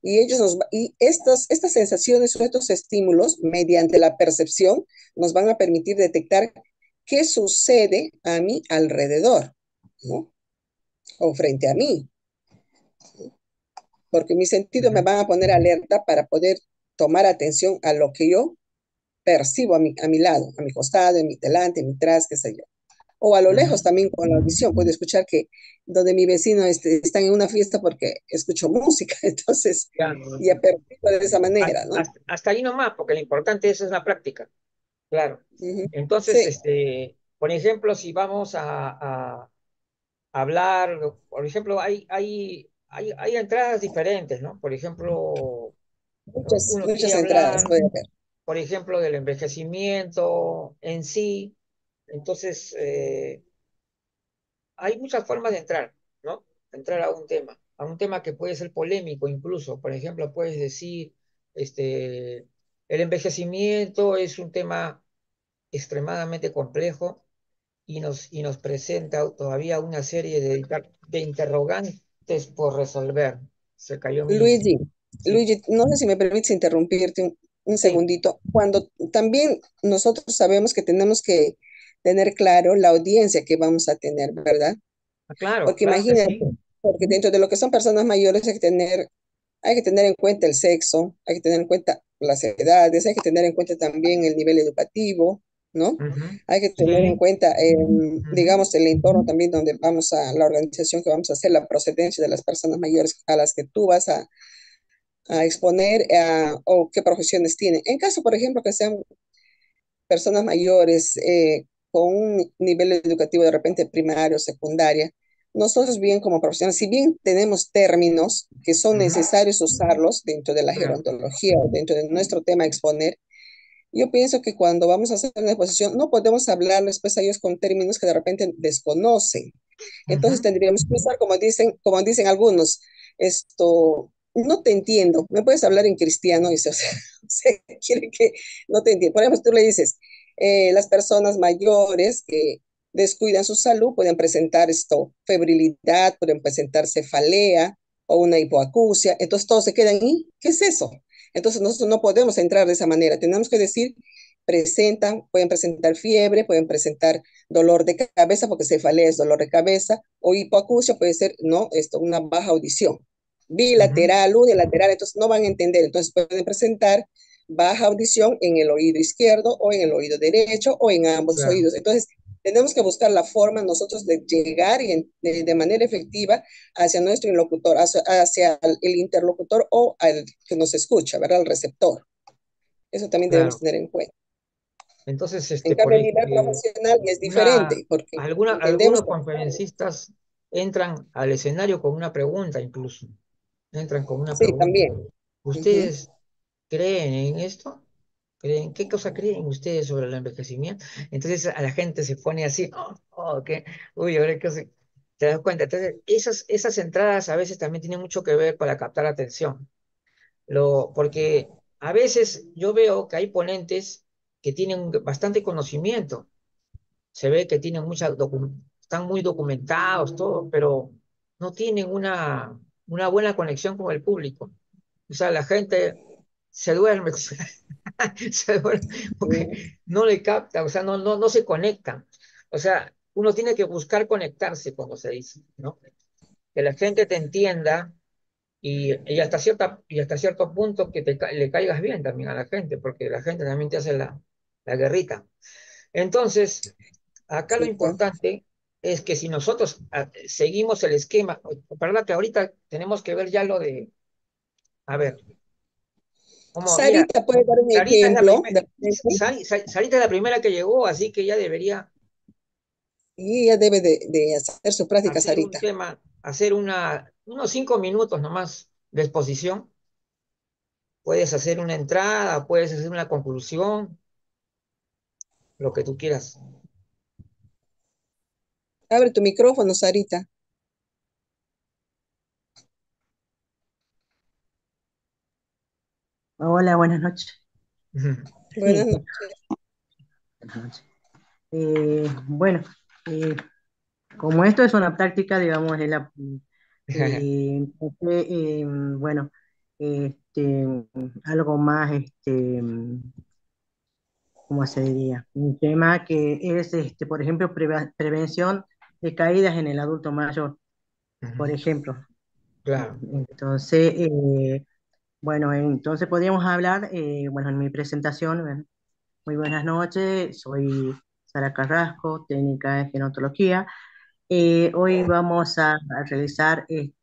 Y estas sensaciones o estos estímulos, mediante la percepción, nos van a permitir detectar qué sucede a mi alrededor, ¿no? O frente a mí, porque mis sentidos me ujú, van a poner alerta para poder tomar atención a lo que yo percibo a mi lado, a mi costado, en mi delante, en mi tras, qué sé yo. O a lo lejos ujú. también con la audición, puedo escuchar que donde mi vecino está en una fiesta porque escucho música, entonces Ya. ya percibo de esa manera, ¿no? Hasta ahí nomás, porque lo importante eso es la práctica, claro. Ujú. Entonces, Sí, por ejemplo, si vamos a hablar, por ejemplo, hay entradas diferentes, ¿no? Por ejemplo, uno quiere muchas entradas hablar, puede haber. por ejemplo, del envejecimiento en sí, entonces hay muchas formas de entrar, ¿no? Entrar a un tema que puede ser polémico incluso. Por ejemplo, puedes decir, este, el envejecimiento es un tema extremadamente complejo y nos presenta todavía una serie de interrogantes por resolver. Se cayó mi... Luigi, Sí, Luigi, no sé si me permites interrumpirte un sí, segundito. Cuando también nosotros sabemos que tenemos que tener claro la audiencia que vamos a tener, ¿verdad? claro, Porque claro que imagínate, sí. porque dentro de lo que son personas mayores hay que tener en cuenta el sexo, hay que tener en cuenta las edades, hay que tener en cuenta también el nivel educativo, ¿no? Ujú, Hay que tener en sí, cuenta, ujú, digamos, el entorno también donde la organización que vamos a hacer, la procedencia de las personas mayores a las que tú vas a exponer o qué profesiones tienen. En caso, por ejemplo, que sean personas mayores con un nivel educativo de repente primario, secundaria, nosotros bien como profesionales, si bien tenemos términos que son Ujú, necesarios usarlos dentro de la claro, gerontología o dentro de nuestro tema a exponer, yo pienso que cuando vamos a hacer una exposición no podemos hablarles pues a ellos con términos que de repente desconocen. Entonces ujú, tendríamos que usar, como dicen algunos, esto, no te entiendo, ¿me puedes hablar en cristiano? Y se quiere que no te entiendo. Por ejemplo, tú le dices, las personas mayores que descuidan su salud pueden presentar esto, febrilidad, pueden presentar cefalea o una hipoacusia, entonces todos se quedan, ¿y qué es eso? Entonces nosotros no podemos entrar de esa manera, tenemos que decir, pueden presentar fiebre, pueden presentar dolor de cabeza, porque cefalea es dolor de cabeza, o hipoacusia puede ser, ¿no? Una baja audición. ujú, Bilateral, unilateral, entonces no van a entender, entonces pueden presentar baja audición en el oído izquierdo o en el oído derecho o en ambos claro, oídos. Entonces, tenemos que buscar la forma nosotros de llegar de manera efectiva hacia nuestro interlocutor, hacia el interlocutor o al que nos escucha, ¿verdad? Al receptor. Eso también debemos claro. tener en cuenta. Entonces, En por cambio, a ahí, nivel profesional es diferente, porque entendemos algunos conferencistas entran al escenario con una pregunta incluso. Entran con una sí, pregunta. también. Ujú. ¿Ustedes creen en esto? ¿Creen, qué cosa creen ustedes sobre el envejecimiento? Entonces a la gente se pone así, uy, ahora qué sé. ¿Te das cuenta? Entonces, esas entradas a veces también tienen mucho que ver para captar atención. Porque a veces yo veo que hay ponentes que tienen bastante conocimiento, se ve que tienen están muy documentados, todo, pero no tienen una buena conexión con el público. O sea, la gente se duerme, se duerme Sí, porque no le capta, o sea, no se conectan. O sea, uno tiene que buscar conectarse, como se dice, ¿no? Que la gente te entienda y hasta cierto punto que le caigas bien también a la gente, porque la gente también te hace la guerrita. Entonces, acá lo sí, pues. importante es que si nosotros seguimos el esquema, para que ahorita tenemos que ver ya lo de, a ver, como, mira, Sarita puede dar un Sarita es la ejemplo primera, de repente, Sarita es la primera que llegó, así que ya debería y ella debe de hacer su práctica, hacer un Sarita. tema, hacer unos 5 minutos nomás de exposición. Puedes hacer una entrada, puedes hacer una conclusión, lo que tú quieras. Abre tu micrófono, Sarita. Hola, buenas noches. Buenas Sí, noches. buenas noches. Bueno, eh, como esto es una práctica, digamos, bueno, este, algo más, ¿cómo se diría? Un tema que es, por ejemplo, prevención de caídas en el adulto mayor, por Ujú, ejemplo. claro. Entonces, bueno, entonces podríamos hablar, bueno, en mi presentación. Muy buenas noches, soy Sara Carrasco, técnica de gerontología. Hoy vamos a realizar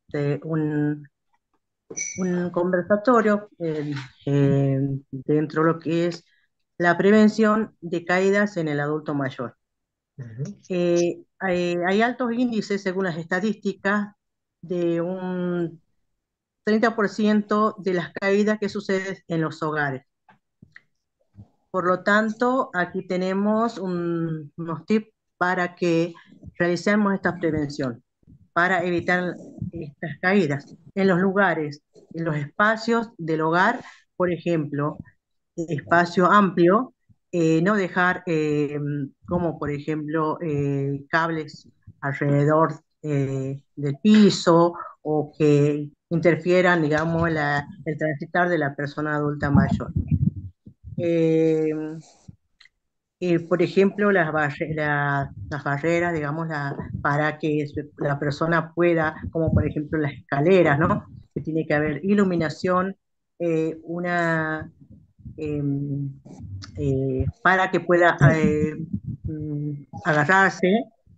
un conversatorio dentro de lo que es la prevención de caídas en el adulto mayor. Ujú, Hay altos índices, según las estadísticas, de un 30% de las caídas que suceden en los hogares. Por lo tanto, aquí tenemos unos tips para que realicemos esta prevención, para evitar estas caídas en los lugares, en los espacios del hogar, por ejemplo, espacio amplio, no dejar como por ejemplo cables alrededor del piso o que interfieran, digamos, el transitar de la persona adulta mayor. Eh, por ejemplo, las barreras, digamos, para que la persona pueda, como por ejemplo las escaleras, ¿no? Que tiene que haber iluminación, una, em, para que pueda agarrarse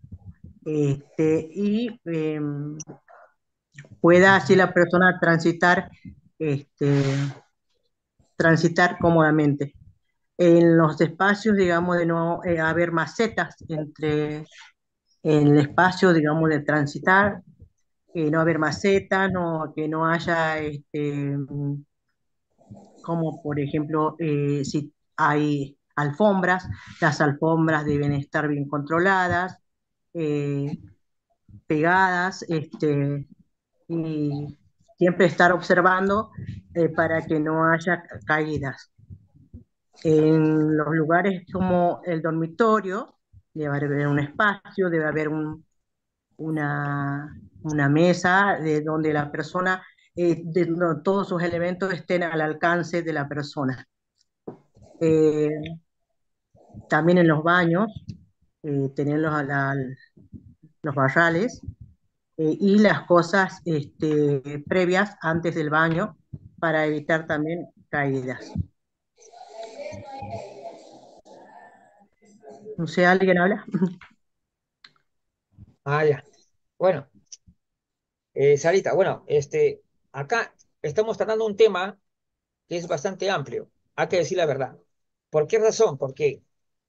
y pueda así la persona este, transitar cómodamente. En los espacios, digamos, de no haber macetas entre el espacio, digamos, de transitar, no haber macetas, no, que no haya, como por ejemplo, si hay alfombras, las alfombras deben estar bien controladas, eh, pegadas, y siempre estar observando para que no haya caídas. En los lugares como el dormitorio, debe haber un espacio, debe haber una mesa de donde la persona, todos sus elementos estén al alcance de la persona. Eh, También en los baños, tener los barrales y las cosas previas antes del baño para evitar también caídas. No sé, ¿alguien habla? Ah, ya. Bueno, Sarita, bueno, acá estamos tratando un tema que es bastante amplio, hay que decir la verdad. ¿Por qué razón? Porque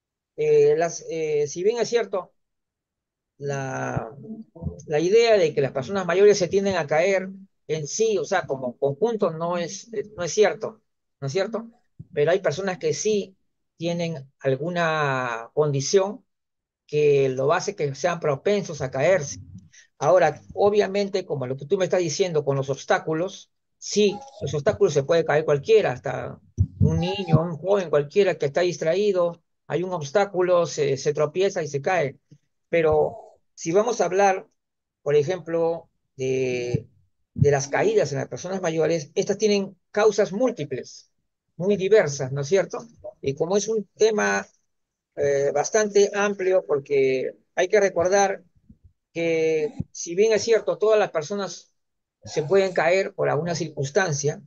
si bien es cierto, la, la idea de que las personas mayores se tienden a caer en sí, o sea, como conjunto, no es cierto, ¿no es cierto? Pero hay personas que sí tienen alguna condición que lo hace que sean propensos a caerse. Ahora, obviamente, como lo que tú me estás diciendo con los obstáculos, sí, los obstáculos se puede caer cualquiera, hasta un niño, un joven, cualquiera que está distraído, hay un obstáculo, se tropieza y se cae. Pero si vamos a hablar, por ejemplo, de las caídas en las personas mayores, estas tienen causas múltiples, muy diversas, ¿no es cierto? Y como es un tema bastante amplio, porque hay que recordar que si bien es cierto, todas las personas se pueden caer por alguna circunstancia,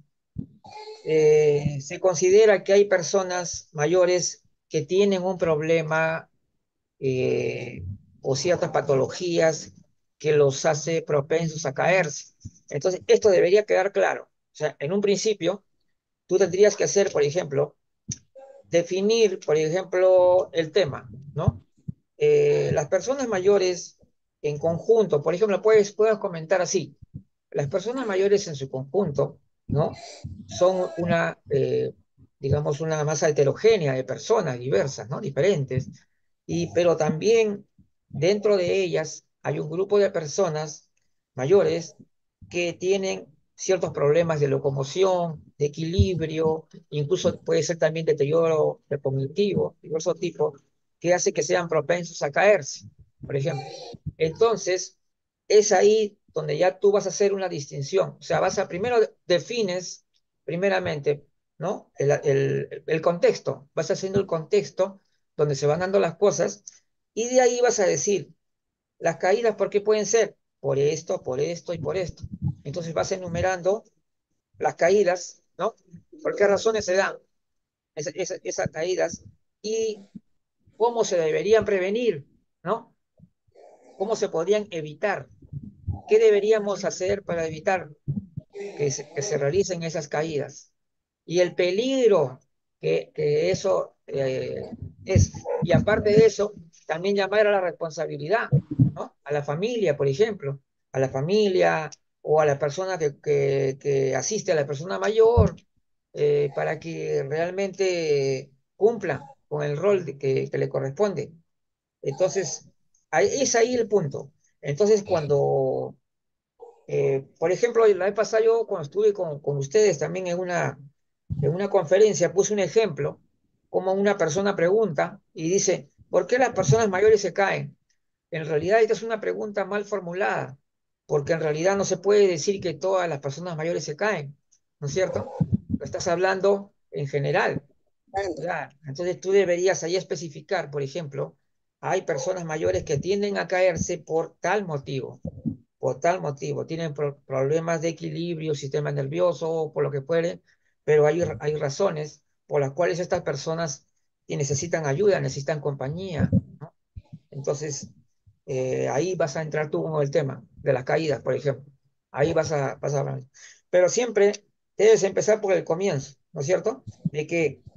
se considera que hay personas mayores que tienen un problema eh, o ciertas patologías que los hace propensos a caerse. Entonces, esto debería quedar claro. O sea, en un principio, tú tendrías que hacer, por ejemplo, definir, por ejemplo, el tema, ¿no? Las personas mayores en conjunto, por ejemplo, puedes comentar así, las personas mayores en su conjunto, ¿no? Son digamos, una masa heterogénea de personas diversas, ¿no? Diferentes, pero también dentro de ellas hay un grupo de personas mayores que tienen ciertos problemas de locomoción, de equilibrio, incluso puede ser también deterioro de cognitivo, diversos tipos, que hace que sean propensos a caerse, por ejemplo. Entonces, es ahí donde ya tú vas a hacer una distinción. O sea, primero defines, primeramente, ¿no? El contexto. Vas haciendo el contexto donde se van dando las cosas y de ahí vas a decir, las caídas, ¿por qué pueden ser? Por esto y por esto. Entonces vas enumerando las caídas, ¿no? ¿Por qué razones se dan esas caídas y cómo se deberían prevenir, ¿no? ¿Cómo se podrían evitar? ¿Qué deberíamos hacer para evitar que se realicen esas caídas? Y el peligro que eso es. Y aparte de eso, también llamar a la responsabilidad, ¿no? A la familia, por ejemplo, a la familia o a la persona que asiste a la persona mayor, para que realmente cumpla con el rol que le corresponde. Entonces, es ahí el punto. Entonces, por ejemplo, la vez pasada yo cuando estuve con ustedes también en una conferencia puse un ejemplo, como una persona pregunta y dice, ¿por qué las personas mayores se caen? En realidad esta es una pregunta mal formulada, porque en realidad no se puede decir que todas las personas mayores se caen, ¿no es cierto? Lo estás hablando en general. Ya, entonces tú deberías ahí especificar, por ejemplo, hay personas mayores que tienden a caerse por tal motivo, tienen problemas de equilibrio, sistema nervioso, por lo que fuere, pero hay razones por las cuales estas personas necesitan ayuda, necesitan compañía, ¿no? Entonces, ahí vas a entrar tú con el tema de las caídas, por ejemplo. Ahí vas a hablar. Pero siempre debes empezar por el comienzo, ¿no es cierto? De que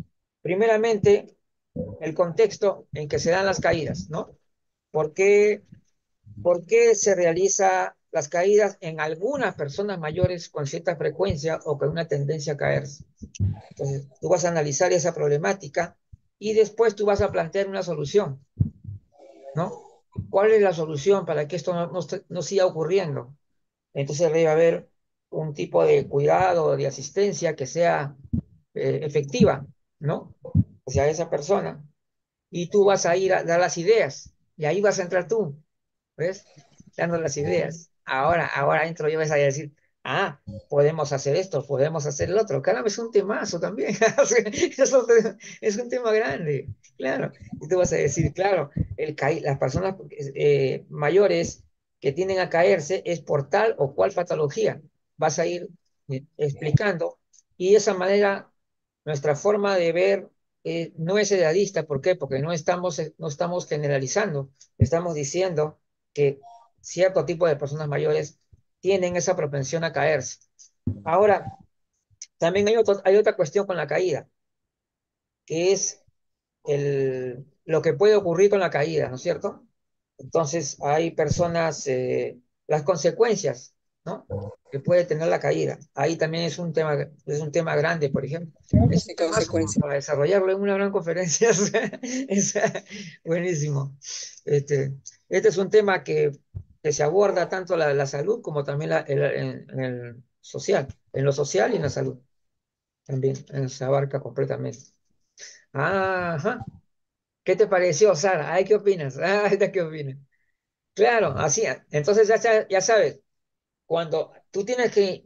Primeramente, el contexto en que se dan las caídas, ¿no? ¿Por qué, por qué se realiza las caídas en algunas personas mayores con cierta frecuencia o con una tendencia a caerse? Entonces, tú vas a analizar esa problemática y después tú vas a plantear una solución, ¿no? ¿Cuál es la solución para que esto no siga ocurriendo? Entonces debe haber un tipo de cuidado, de asistencia que sea efectiva, ¿no? Hacia esa persona. Y tú vas a ir a dar las ideas, y ahí vas a entrar tú, ¿ves? Dando las ideas. Ahora entro yo, vas a decir, ah, podemos hacer esto, podemos hacer el otro. Caramba, es un temazo también. Es un tema grande, claro. Y tú vas a decir, claro, las personas mayores que tienden a caerse es por tal o cual patología. Vas a ir explicando, y de esa manera nuestra forma de ver no es edadista. ¿Por qué? Porque no estamos generalizando, estamos diciendo que cierto tipo de personas mayores tienen esa propensión a caerse. Ahora, también hay otra cuestión con la caída, que es lo que puede ocurrir con la caída, ¿no es cierto? Entonces, hay personas, las consecuencias, ¿no? Que puede tener la caída. Ahí también es un tema grande, por ejemplo. Es un y tema consecuencias. para desarrollarlo en una gran conferencia. Es buenísimo. Este es un tema que se aborda tanto la salud como también en el social, en lo social y en la salud. También se abarca completamente. Ajá. ¿Qué te pareció, Sara? Ay, ¿qué opinas? Ay, ¿qué opinas? Claro, así. Entonces ya sabes, cuando tú tienes que,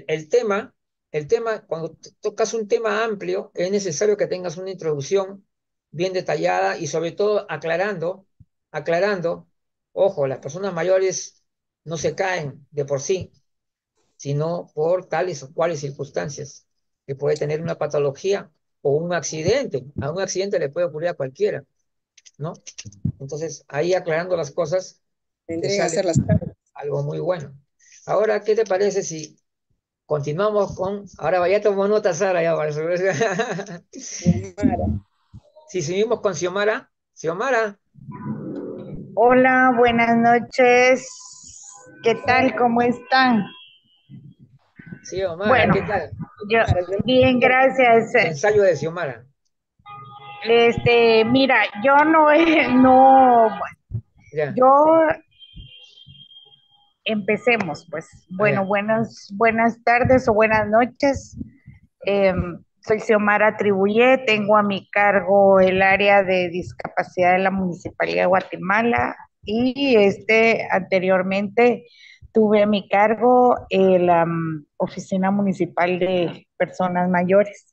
cuando tocas un tema amplio, es necesario que tengas una introducción bien detallada y sobre todo aclarando, ojo, las personas mayores no se caen de por sí, sino por tales o cuales circunstancias, que puede tener una patología o un accidente. A un accidente le puede ocurrir a cualquiera, ¿no? Entonces, ahí aclarando las cosas, te Vendrían a sale ser las caras. algo muy bueno. Ahora, ¿qué te parece si continuamos con... Ahora ya tomó nota Sara, ya para eso. Xiomara. Si seguimos con Xiomara, Xiomara, Hola, buenas noches. ¿Qué tal? ¿Cómo están? Xiomara, Bueno, ¿qué tal? yo bien, gracias. Ensayo de Xiomara. Mira, yo no, no, Ya, yo empecemos, pues. Bueno, allá. buenas tardes o buenas noches. Soy Xiomara Tribuyé, tengo a mi cargo el área de discapacidad de la Municipalidad de Guatemala y anteriormente tuve a mi cargo la Oficina Municipal de Personas Mayores.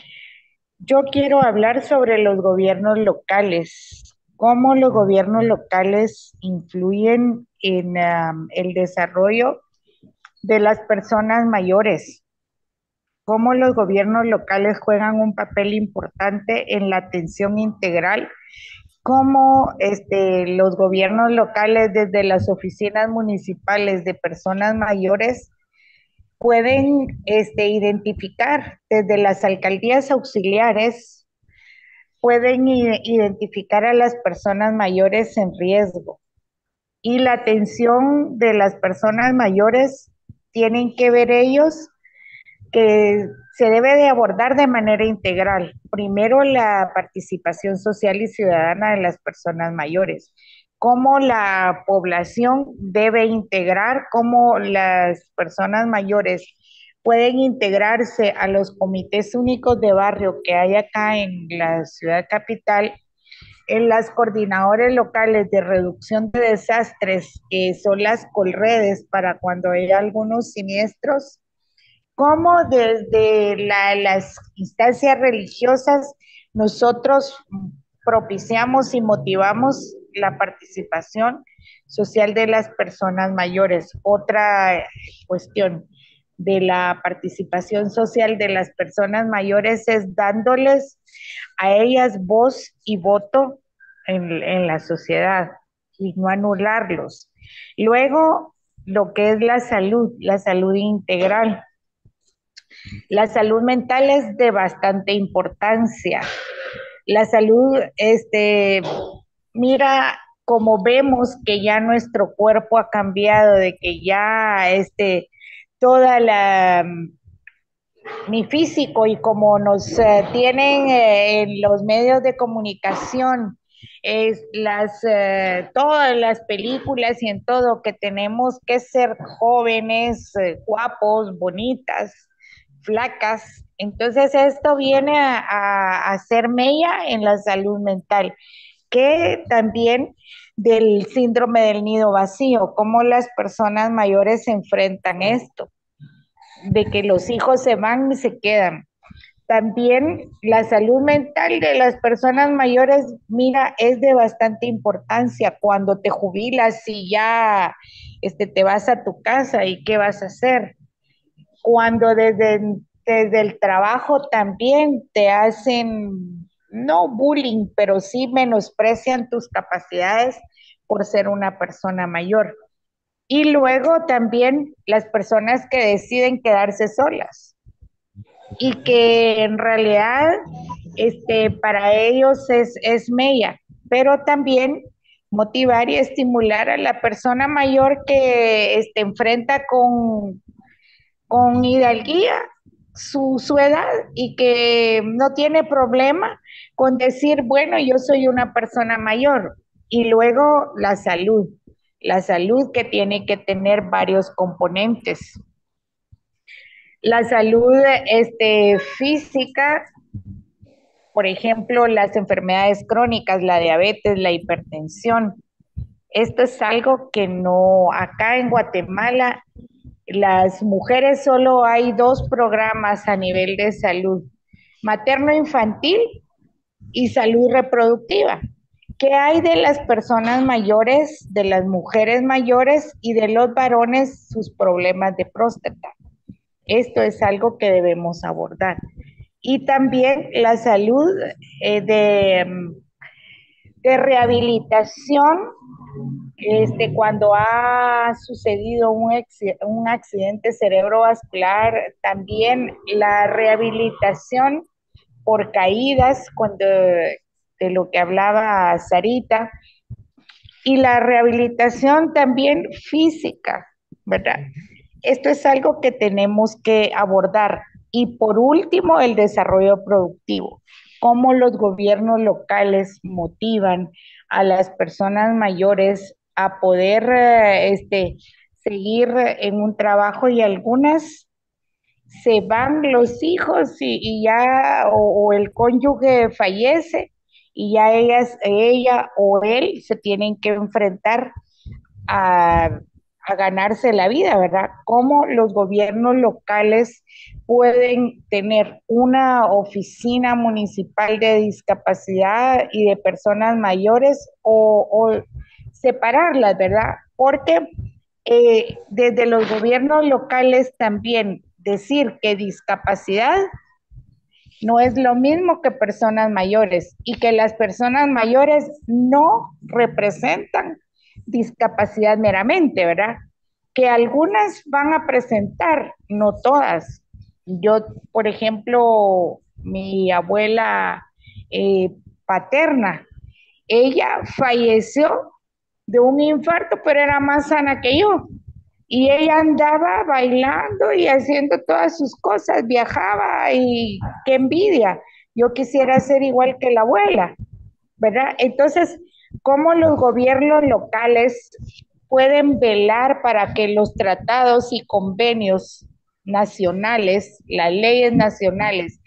Yo quiero hablar sobre los gobiernos locales, cómo los gobiernos locales influyen en el desarrollo de las personas mayores, cómo los gobiernos locales juegan un papel importante en la atención integral, cómo los gobiernos locales desde las oficinas municipales de personas mayores pueden identificar desde las alcaldías auxiliares, pueden identificar a las personas mayores en riesgo. Y la atención de las personas mayores tienen que ver ellos que se debe de abordar de manera integral. Primero, la participación social y ciudadana de las personas mayores, cómo la población debe integrar, cómo las personas mayores pueden integrarse a los comités únicos de barrio que hay acá en la ciudad capital, en las coordinadores locales de reducción de desastres, que son las colredes para cuando hay algunos siniestros, cómo desde las instancias religiosas nosotros propiciamos y motivamos la participación social de las personas mayores. Otra cuestión de la participación social de las personas mayores es dándoles a ellas voz y voto en la sociedad y no anularlos. Luego, lo que es la salud integral. La salud mental es de bastante importancia. La salud, mira, como vemos que ya nuestro cuerpo ha cambiado, de que ya, toda la, mi físico y como nos tienen en los medios de comunicación, todas las películas y en todo, que tenemos que ser jóvenes, guapos, bonitas, flacas. Entonces esto viene a hacer mella en la salud mental, que también del síndrome del nido vacío, cómo las personas mayores se enfrentan esto, de que los hijos se van y se quedan. También la salud mental de las personas mayores, mira, es de bastante importancia cuando te jubilas y ya te vas a tu casa y qué vas a hacer. Cuando desde el trabajo también te hacen, no bullying, pero sí menosprecian tus capacidades por ser una persona mayor. Y luego también las personas que deciden quedarse solas y que en realidad para ellos es mella, pero también motivar y estimular a la persona mayor que enfrenta con hidalguía su edad y que no tiene problema con decir, bueno, yo soy una persona mayor. Y luego la salud que tiene que tener varios componentes. La salud física, por ejemplo, las enfermedades crónicas, la diabetes, la hipertensión. Esto es algo que no, acá en Guatemala, las mujeres solo hay 2 programas a nivel de salud, materno-infantil y salud reproductiva. ¿Qué hay de las personas mayores, de las mujeres mayores y de los varones sus problemas de próstata? Esto es algo que debemos abordar. Y también la salud de rehabilitación, cuando ha sucedido un accidente cerebrovascular, también la rehabilitación por caídas, cuando, de lo que hablaba Sarita, y la rehabilitación también física, ¿verdad? Esto es algo que tenemos que abordar. Y por último, el desarrollo productivo. Cómo los gobiernos locales motivan a las personas mayores a poder seguir en un trabajo, y algunas se van los hijos y ya, o el cónyuge fallece y ya ella o él se tienen que enfrentar a, a ganarse la vida, ¿verdad? Cómo los gobiernos locales pueden tener una oficina municipal de discapacidad y de personas mayores, o separarlas, ¿verdad? Porque desde los gobiernos locales también decir que discapacidad no es lo mismo que personas mayores, y que las personas mayores no representan discapacidad meramente, ¿verdad? Que algunas van a presentar, no todas. Yo, por ejemplo, mi abuela eh, paterna, ella falleció de un infarto, pero era más sana que yo. Y ella andaba bailando y haciendo todas sus cosas, viajaba, y qué envidia. Yo quisiera ser igual que la abuela, ¿verdad? Entonces, ¿cómo los gobiernos locales pueden velar para que los tratados y convenios nacionales, las leyes nacionales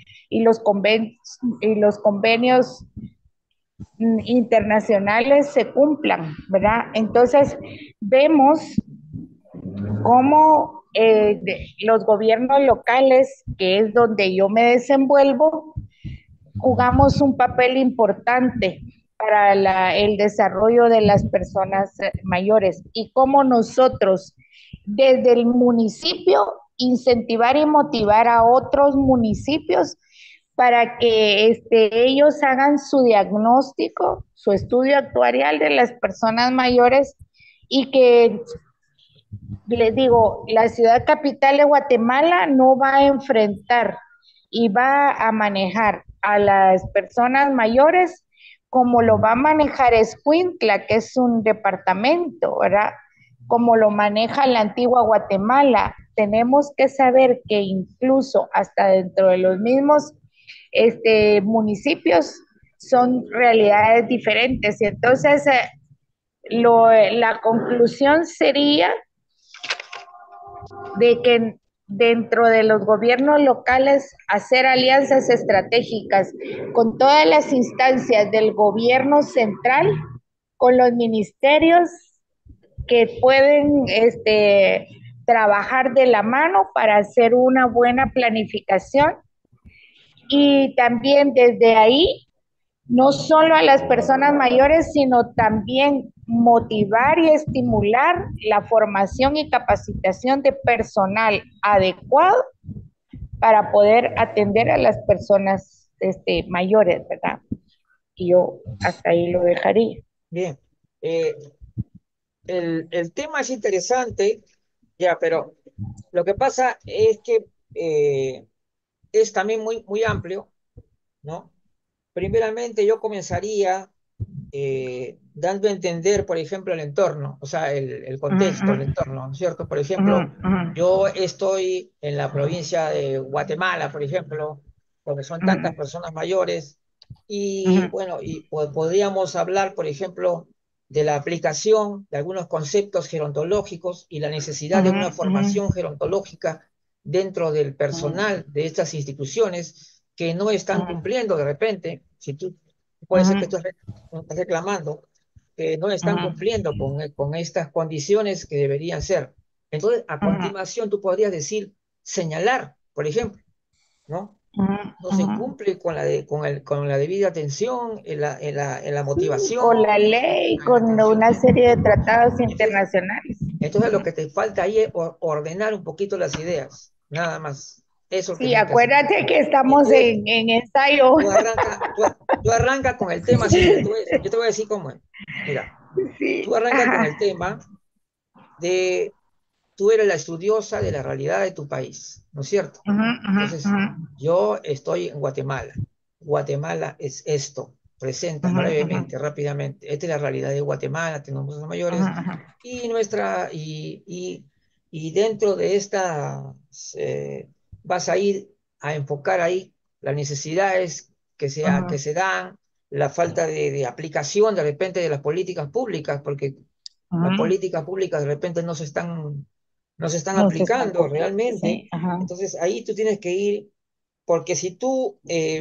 y los convenios internacionales se cumplan, ¿verdad? Entonces, vemos cómo los gobiernos locales, que es donde yo me desenvuelvo, jugamos un papel importante para el desarrollo de las personas mayores, y cómo nosotros desde el municipio incentivar y motivar a otros municipios para que ellos hagan su diagnóstico, su estudio actuarial de las personas mayores, y que les digo, la ciudad capital de Guatemala no va a enfrentar y va a manejar a las personas mayores como lo va a manejar Escuintla, que es un departamento, ¿verdad? Como lo maneja la antigua Guatemala. Tenemos que saber que incluso hasta dentro de los mismos municipios son realidades diferentes. Y entonces, la conclusión sería de que dentro de los gobiernos locales hacer alianzas estratégicas con todas las instancias del gobierno central, con los ministerios que pueden trabajar de la mano para hacer una buena planificación y también desde ahí no solo a las personas mayores, sino también motivar y estimular la formación y capacitación de personal adecuado para poder atender a las personas mayores, ¿verdad? Y yo hasta ahí lo dejaría. Bien. Eh, el tema es interesante, ya, pero lo que pasa es que es también muy amplio, ¿no? Primeramente, yo comenzaría dando a entender, por ejemplo, el entorno, o sea, el contexto, el entorno, ¿no es cierto? Por ejemplo, yo estoy en la provincia de Guatemala, por ejemplo, donde son tantas personas mayores, y bueno, podríamos hablar, por ejemplo, de la aplicación de algunos conceptos gerontológicos y la necesidad de una formación gerontológica dentro del personal de estas instituciones que no están cumpliendo de repente, si tú puede ser que tú estás reclamando que no están cumpliendo con estas condiciones que deberían ser. Entonces, a continuación, tú podrías decir, señalar, por ejemplo, ¿no? No se cumple con con la debida atención en la Sí, con la motivación, ley, en la con atención. una serie de tratados Entonces, internacionales. entonces lo que te falta ahí es ordenar un poquito las ideas, nada más. Eso es lo que Sí, necesitas hacer. acuérdate que estamos Entonces, en ensayo. tú arranca con el tema así, mira, yo te voy a decir cómo es. Mira, tú Sí, arrancas con el ajá. tema de, tú eres la estudiosa de la realidad de tu país, ¿no es cierto? Ujú, ujú, Entonces, ujú, yo estoy en Guatemala. Guatemala es esto. Presenta ujú, ujú, brevemente, rápidamente. Esta es la realidad de Guatemala, tenemos personas ujú, mayores y y dentro de esta vas a ir a enfocar ahí las necesidades que ujú, se dan, la falta de aplicación de repente de las políticas públicas, porque las ujú. políticas públicas de repente no se están No se están aplicando cumpliendo. realmente. Sí, ajá. Entonces ahí tú tienes que ir, porque si tú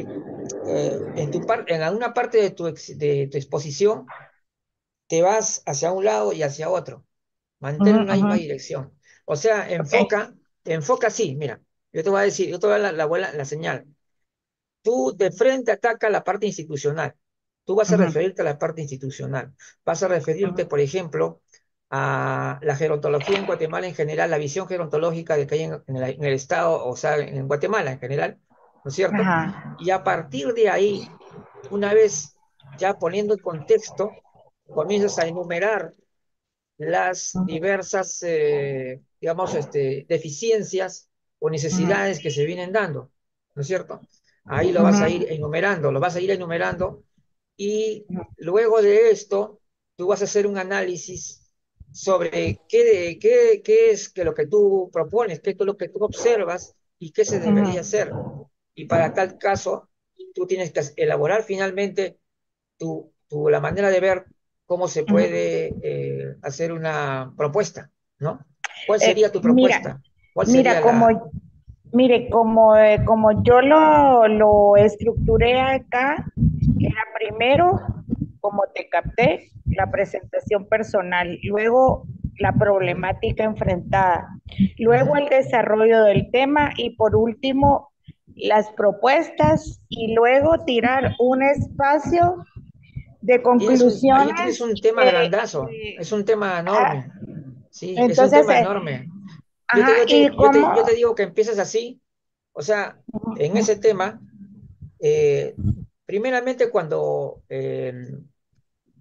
en alguna parte de de tu exposición te vas hacia un lado y hacia otro, Ujú, mantén una ujú. misma dirección. O sea, Ok. enfoca así, mira, yo te voy a decir, yo te voy a dar la señal. Tú de frente ataca la parte institucional. Tú vas a Ujú, referirte a la parte institucional. Vas a ujú, referirte, por ejemplo, a la gerontología en Guatemala en general, la visión gerontológica que hay en el Estado, o sea, en Guatemala en general, ¿no es cierto? ajá. Y a partir de ahí, una vez ya poniendo el contexto, comienzas a enumerar las Ujú, diversas, digamos, deficiencias o ujú, necesidades que se vienen dando, ¿no es cierto? Ahí lo vas a ir ujú, enumerando, lo vas a ir enumerando y ujú, luego de esto, tú vas a hacer un análisis sobre qué es que lo que tú propones, qué es lo que tú observas y qué se debería ujú. hacer. Y para tal caso, tú tienes que elaborar finalmente la manera de ver cómo se Ujú. puede hacer una propuesta, ¿no? ¿Cuál Eh, sería tu mira, propuesta? ¿Cuál mira, sería la... mire, como yo lo estructuré acá, era primero, como te capté, la presentación personal, luego la Ujú, problemática enfrentada, luego ujú. el desarrollo del tema y por último las propuestas y luego tirar un espacio de Ahí tienes conclusiones un tema grandazo, es un tema ajá, enorme, sí, es un entonces, tema enorme. ajá, y Yo te como, digo que empieces así, o sea, en ese tema, eh, primeramente cuando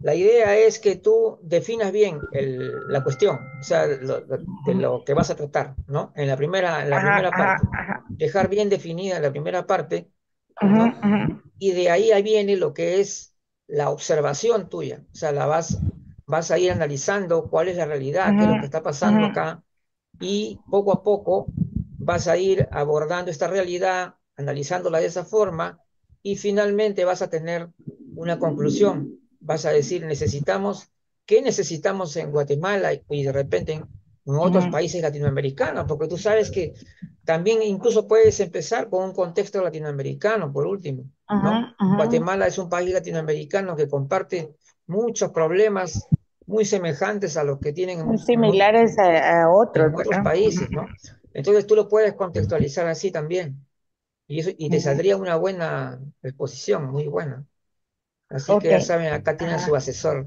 La idea es que tú definas bien la cuestión, o sea, de lo que vas a tratar, ¿no? En la Ajá, primera ajá, parte. ajá. Dejar bien definida la primera parte, Ujú, ¿no? ujú, Y de ahí viene lo que es la observación tuya. O sea, vas a ir analizando cuál es la realidad, qué es ujú, lo que está pasando ujú, acá, y poco a poco vas a ir abordando esta realidad, analizándola de esa forma, y finalmente vas a tener una conclusión. Vas a decir, ¿qué necesitamos en Guatemala y de repente en otros ujú, países latinoamericanos? Porque tú sabes que también incluso puedes empezar con un contexto latinoamericano, por último, ujú, ¿no? ujú. Guatemala es un país latinoamericano que comparte muchos problemas muy semejantes a los que tienen Muy similares a en otros, otros ¿verdad? países, ¿no? Entonces tú lo puedes contextualizar así también. Y te Ujú. saldría una buena exposición, muy buena. Así que Ok. ya saben, acá tienen su Ajá. asesor,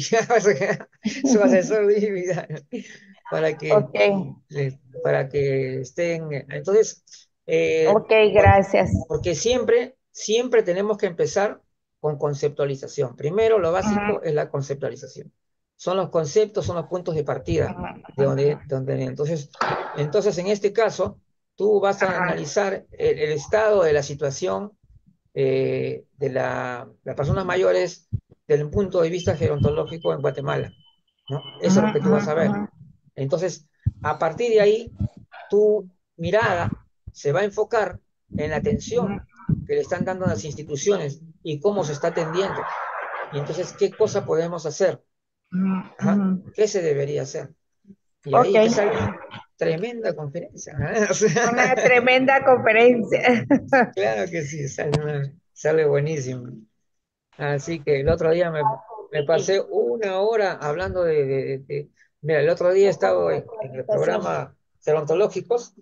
su asesor para que, Ok. para que estén. Entonces, Ok, gracias. porque siempre tenemos que empezar con conceptualización. Primero, lo Ujú, básico es la conceptualización. Son los conceptos, son los puntos de partida, ujú, entonces, en este caso, tú vas a ajá. analizar el estado de la situación de las personas mayores desde un punto de vista gerontológico en Guatemala, ¿no? Eso es Ujú, lo que tú ujú, vas a ujú, ver. Entonces, a partir de ahí, tu mirada se va a enfocar en la atención que le están dando las instituciones y cómo se está atendiendo. Y entonces, ¿qué cosa podemos hacer? ujú, Ajá. ujú. ¿Qué se debería hacer? Y Ok. ahí te sale una tremenda conferencia. ¿Eh? O Una sea, tremenda conferencia. claro que sí, sale buenísimo. Así que el otro día me pasé una hora hablando mira, el otro día estaba en el programa Gerontológicos.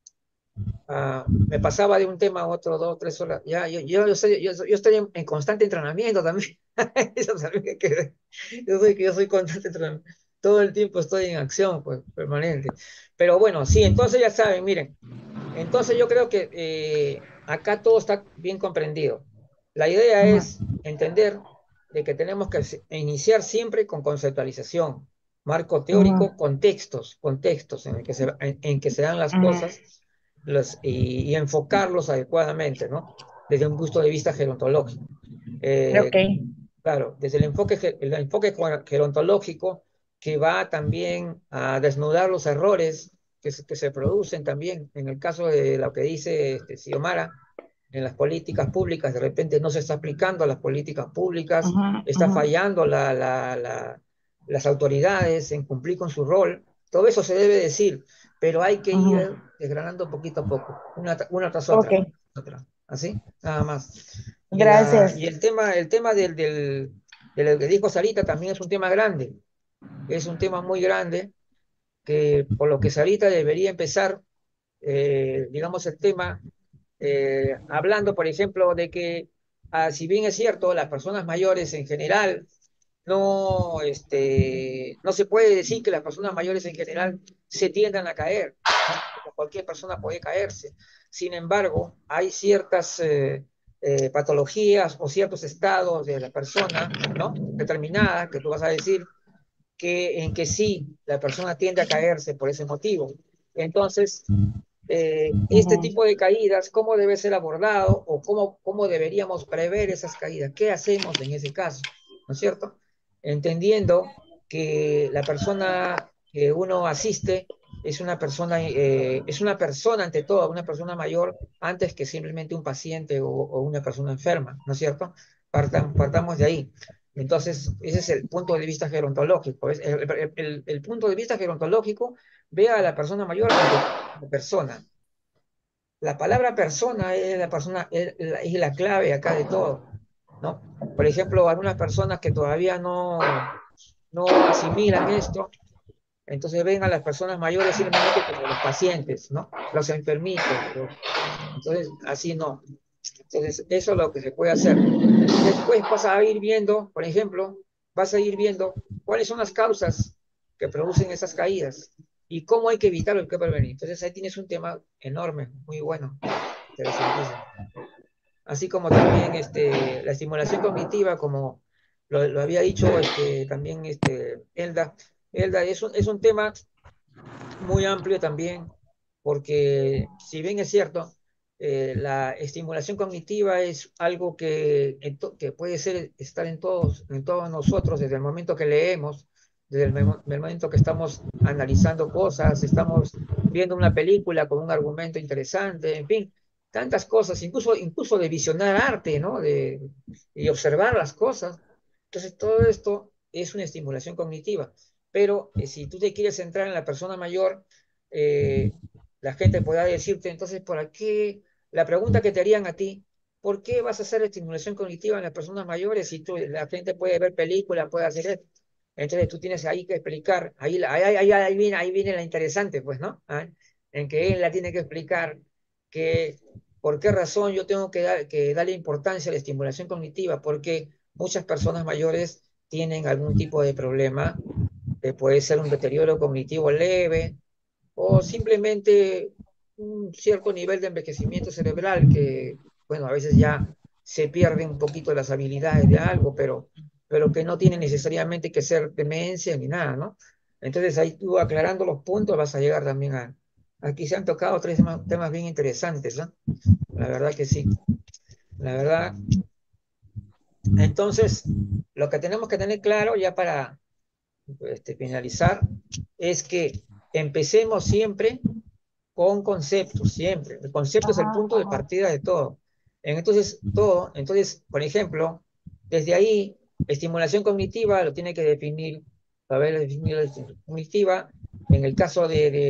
Me pasaba de un tema a otro, 2, 3 horas. Ya, yo estoy en constante entrenamiento también. Eso también yo soy constante entrenamiento. Todo el tiempo estoy en acción, pues, permanente. Pero bueno, sí, entonces ya saben, miren, entonces yo creo que acá todo está bien comprendido. La idea Ujú, es entender de que tenemos que iniciar siempre con conceptualización, marco ujú, teórico, contextos en que se dan las ujú. cosas y enfocarlos adecuadamente, ¿no? Desde un punto de vista gerontológico. Ok. Eh, Claro, desde el enfoque gerontológico que va también a desnudar los errores que se producen también. En el caso de lo que dice Xiomara, en las políticas públicas, de repente no se está aplicando las políticas públicas, Ujú, está ujú, fallando las autoridades en cumplir con su rol. Todo eso se debe decir, pero hay que ujú. ir desgranando poquito a poco, una tras Ok. otra, ¿así? Nada más. Gracias. Y el tema de lo que dijo Sarita también es un tema grande, es un tema muy grande, que por lo que Sarita debería empezar, digamos, el tema hablando, por ejemplo, de que si bien es cierto, las personas mayores en general, no se puede decir que las personas mayores en general se tiendan a caer, ¿no? Como cualquier persona puede caerse. Sin embargo, hay ciertas patologías o ciertos estados de la persona, ¿no? Determinadas, que tú vas a decir en que sí, la persona tiende a caerse por ese motivo. Entonces, este Ujú, tipo de caídas, cómo debe ser abordado o cómo deberíamos prever esas caídas, qué hacemos en ese caso, ¿no es cierto? Entendiendo que la persona que uno asiste es una persona ante todo, una persona mayor, antes que simplemente un paciente o una persona enferma, ¿no es cierto? Partamos de ahí. Entonces, ese es el punto de vista gerontológico. El punto de vista gerontológico ve a la persona mayor ante como persona. La palabra persona es la clave acá de todo, ¿no? Por ejemplo, algunas personas que todavía no asimilan esto, entonces ven a las personas mayores simplemente como los pacientes, ¿no? Los enfermitos. Entonces, así no. Entonces, eso es lo que se puede hacer. Y después vas a ir viendo, por ejemplo, vas a ir viendo cuáles son las causas que producen esas caídas y cómo hay que evitarlo y qué prevenir. Entonces, ahí tienes un tema enorme, muy bueno, interesantísimo. Así como también la estimulación cognitiva como lo había dicho también Elda. Elda, es un tema muy amplio también, porque si bien es cierto, la estimulación cognitiva es algo que puede ser, estar en todos nosotros desde el momento que leemos, desde el momento que estamos analizando cosas, estamos viendo una película con un argumento interesante, en fin, tantas cosas, incluso de visionar arte, ¿no? Y observar las cosas. Entonces, todo esto es una estimulación cognitiva. Pero si tú te quieres centrar en la persona mayor, eh, la gente podrá decirte, entonces, ¿por qué? La pregunta que te harían a ti, ¿por qué vas a hacer estimulación cognitiva en las personas mayores si la gente puede ver películas, puede hacer esto? Entonces tú tienes ahí que explicar, ahí viene la interesante, pues, ¿no? ¿Ah? En que él la tiene que explicar que por qué razón yo tengo que darle importancia a la estimulación cognitiva, porque muchas personas mayores tienen algún tipo de problema, puede ser un deterioro cognitivo leve o simplemente un cierto nivel de envejecimiento cerebral que, bueno, a veces ya se pierden un poquito las habilidades de algo, pero que no tiene necesariamente que ser demencia ni nada, ¿no? Entonces ahí tú aclarando los puntos vas a llegar también a... Aquí se han tocado tres temas bien interesantes, ¿no? La verdad que sí. La verdad. Entonces, lo que tenemos que tener claro ya para finalizar es que empecemos siempre con conceptos, siempre. El concepto es el Ajá, punto de ajá. partida de todo. Entonces, por ejemplo, desde ahí, estimulación cognitiva lo tiene que definir, saber definir la estimulación cognitiva. En el caso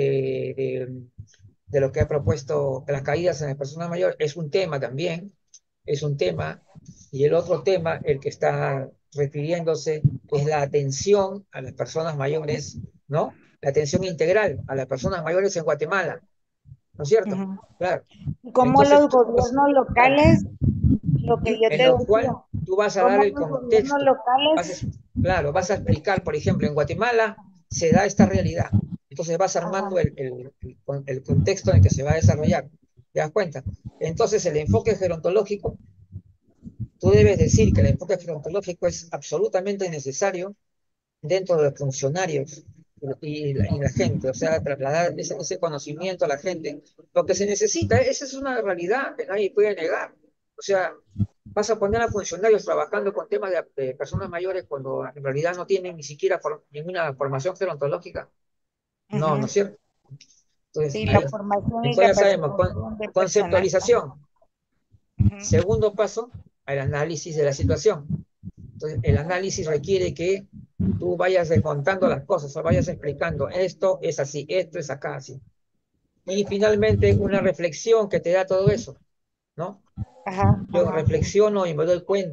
de lo que ha propuesto las caídas en las personas mayores, es un tema también, es un tema. Y el otro tema, el que está refiriéndose, es la atención a las personas mayores, ¿no? La atención integral a las personas mayores en Guatemala, ¿no es cierto? Ujú. Claro. Como Entonces, los gobiernos claro, locales, lo que yo en te lo decía, cual tú vas a dar como el los gobiernos contexto, vas a, locales, claro, vas a explicar, por ejemplo, en Guatemala se da esta realidad, entonces vas armando ajá, el contexto en el que se va a desarrollar, ¿te das cuenta? Entonces el enfoque gerontológico, tú debes decir que el enfoque gerontológico es absolutamente necesario dentro de los funcionarios y la gente, o sea, trasladar ese conocimiento a la gente. Lo que se necesita, esa es una realidad que nadie puede negar. O sea, vas a poner a funcionarios trabajando con temas de personas mayores cuando en realidad no tienen ni siquiera ninguna formación gerontológica. No, ¿no es ujú. cierto? Entonces, Sí, la ahí. formación y Entonces ya sabemos, capacitación de personal. conceptualización. Ujú, Segundo paso, el análisis de la situación. Entonces, el análisis requiere que tú vayas desmontando las cosas o vayas explicando, esto es así, esto es acá, así. Y finalmente, una reflexión que te da todo eso, ¿no? ajá, Yo ajá. reflexiono y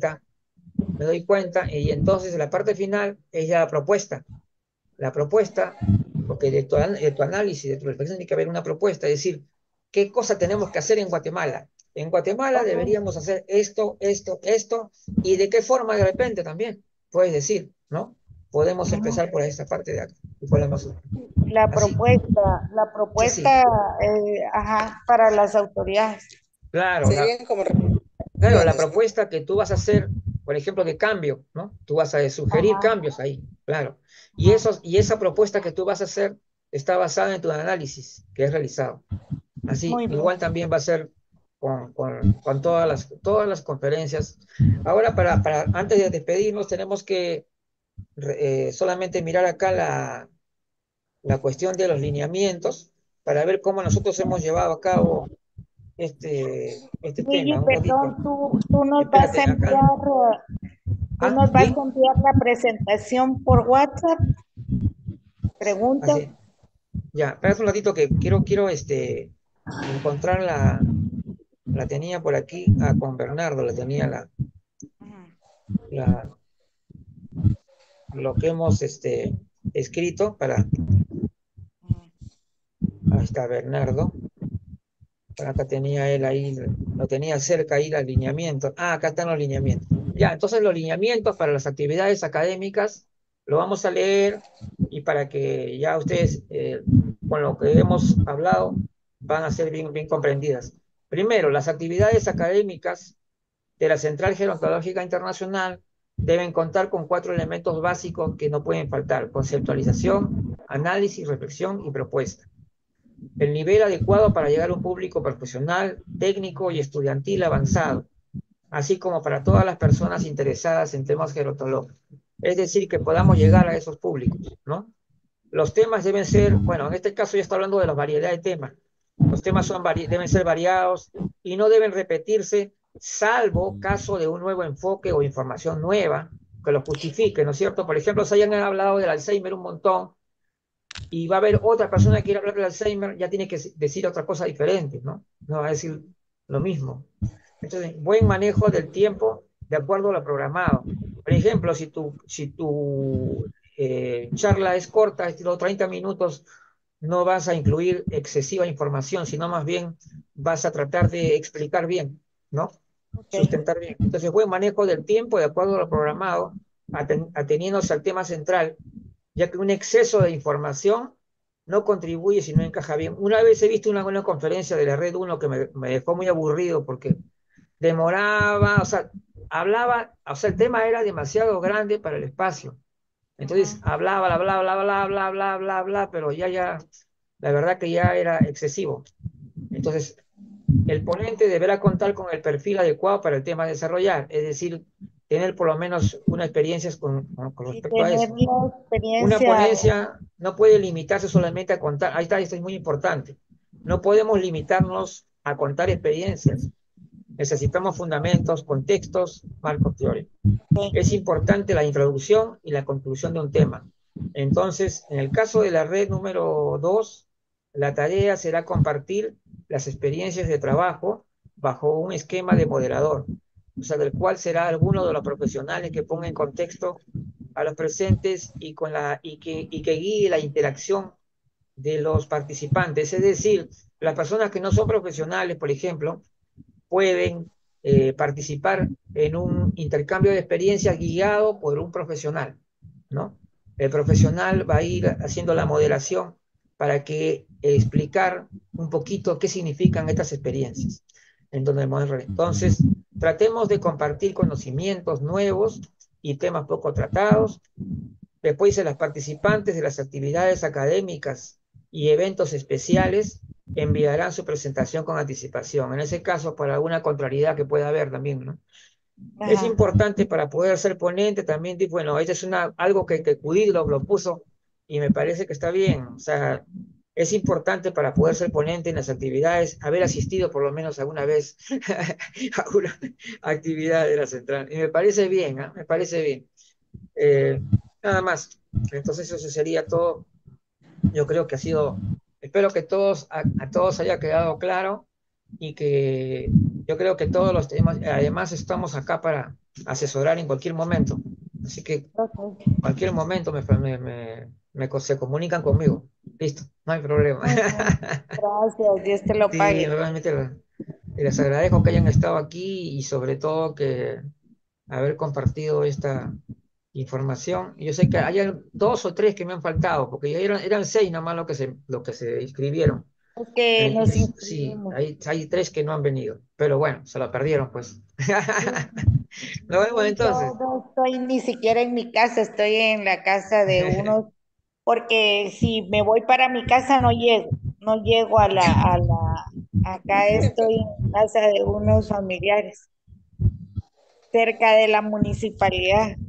me doy cuenta, y entonces la parte final es ya la propuesta, porque de tu análisis, de tu reflexión tiene que haber una propuesta, es decir, ¿qué cosa tenemos que hacer en Guatemala? En Guatemala Ok. deberíamos hacer esto, esto, esto, y de qué forma de repente también, puedes decir, ¿no? Podemos Ujú. empezar por esta parte de acá, y por la más así, La es así. propuesta, ajá, para las autoridades. Claro, Serían como claro, la recomendaciones, ¿no? propuesta que tú vas a hacer, por ejemplo, de cambio, ¿no? Tú vas a sugerir Ajá, cambios ahí, claro. ajá. Y esa propuesta que tú vas a hacer está basada en tu análisis que has realizado. Así, Muy bien. igual también va a ser con todas las conferencias. Ahora, antes de despedirnos, tenemos que solamente mirar acá la cuestión de los lineamientos para ver cómo nosotros hemos llevado a cabo este tema. Luigi, Un ratito. perdón, tú nos vas a Espérate, acá. enviar, tú Ah, nos vas a bien. enviar la presentación por WhatsApp, pregunto. Así. Ya, espérate un ratito que quiero encontrar la tenía por aquí, con Bernardo, la tenía la, lo que hemos escrito para, ahí está Bernardo, por acá tenía él ahí, lo tenía cerca ahí el alineamiento. Ah, acá están los lineamientos. Ya, entonces los lineamientos para las actividades académicas lo vamos a leer y para que ya ustedes, con lo que hemos hablado, van a ser bien comprendidas. Primero, las actividades académicas de la Central Gerontológica Internacional deben contar con 4 elementos básicos que no pueden faltar: conceptualización, análisis, reflexión y propuesta. El nivel adecuado para llegar a un público profesional, técnico y estudiantil avanzado, así como para todas las personas interesadas en temas gerontológicos. Es decir, que podamos llegar a esos públicos, ¿no? Los temas deben ser, bueno, en este caso ya está hablando de la variedad de temas. Los temas deben ser variados y no deben repetirse, salvo caso de un nuevo enfoque o información nueva que lo justifique, ¿no es cierto? Por ejemplo, se hayan hablado del Alzheimer un montón y va a haber otra persona que quiera hablar del Alzheimer, ya tiene que decir otra cosa diferente, ¿no? No va a decir lo mismo. Entonces, buen manejo del tiempo de acuerdo a lo programado. Por ejemplo, si tu charla es corta, estilo 30 minutos, no vas a incluir excesiva información, sino más bien vas a tratar de explicar bien, ¿no? Ok. Sustentar bien. Entonces, buen manejo del tiempo de acuerdo a lo programado, ateniéndose al tema central, ya que un exceso de información no contribuye si no encaja bien. Una vez he visto una conferencia de la Red Uno que me dejó muy aburrido porque demoraba, o sea, hablaba, o sea, el tema era demasiado grande para el espacio. Entonces Ujú. hablaba, bla, bla, bla, bla, bla, bla, bla, pero la verdad que ya era excesivo. Entonces, el ponente deberá contar con el perfil adecuado para el tema a desarrollar, es decir, tener por lo menos una experiencia con Y respecto a tener eso. la Una experiencia. ponencia no puede limitarse solamente a contar, ahí está, esto es muy importante. No podemos limitarnos a contar experiencias. Necesitamos fundamentos, contextos, marcos teóricos. Es importante la introducción y la conclusión de un tema. Entonces, en el caso de la red número 2, la tarea será compartir las experiencias de trabajo bajo un esquema de moderador, o sea, del cual será alguno de los profesionales que ponga en contexto a los presentes y que guíe la interacción de los participantes. Es decir, las personas que no son profesionales, por ejemplo, pueden participar en un intercambio de experiencias guiado por un profesional, ¿no? El profesional va a ir haciendo la moderación para que explicar un poquito qué significan estas experiencias. Entonces, tratemos de compartir conocimientos nuevos y temas poco tratados. Después, de las participantes de las actividades académicas y eventos especiales enviarán su presentación con anticipación. En ese caso, por alguna contrariedad que pueda haber también, ¿no? Es Ajá. importante para poder ser ponente también, bueno, esto es algo que Cudil lo puso y me parece que está bien. O sea, es importante para poder ser ponente en las actividades haber asistido por lo menos alguna vez a una actividad de la central. Y me parece bien, ¿eh? Me parece bien. Eh, Nada más. Entonces eso sería todo. Yo creo que ha sido, espero que a todos haya quedado claro y que yo creo que todos los temas, además estamos acá para asesorar en cualquier momento. Así que en Ok. cualquier momento se comunican conmigo. Listo, no hay problema. Muy bien. Gracias. Dios te lo Sí, pague. realmente les agradezco que hayan estado aquí y sobre todo que haber compartido esta información. Yo sé que hay 2 o 3 que me han faltado, porque ya eran 6 nomás lo que se inscribieron. Es que nos Sí, inscribimos. hay 3 que no han venido, pero bueno, se lo perdieron, pues. Sí. Nos vemos Sí, yo entonces. no estoy ni siquiera en mi casa, estoy en la casa de unos, porque si me voy para mi casa no llego acá estoy en casa de unos familiares, cerca de la municipalidad.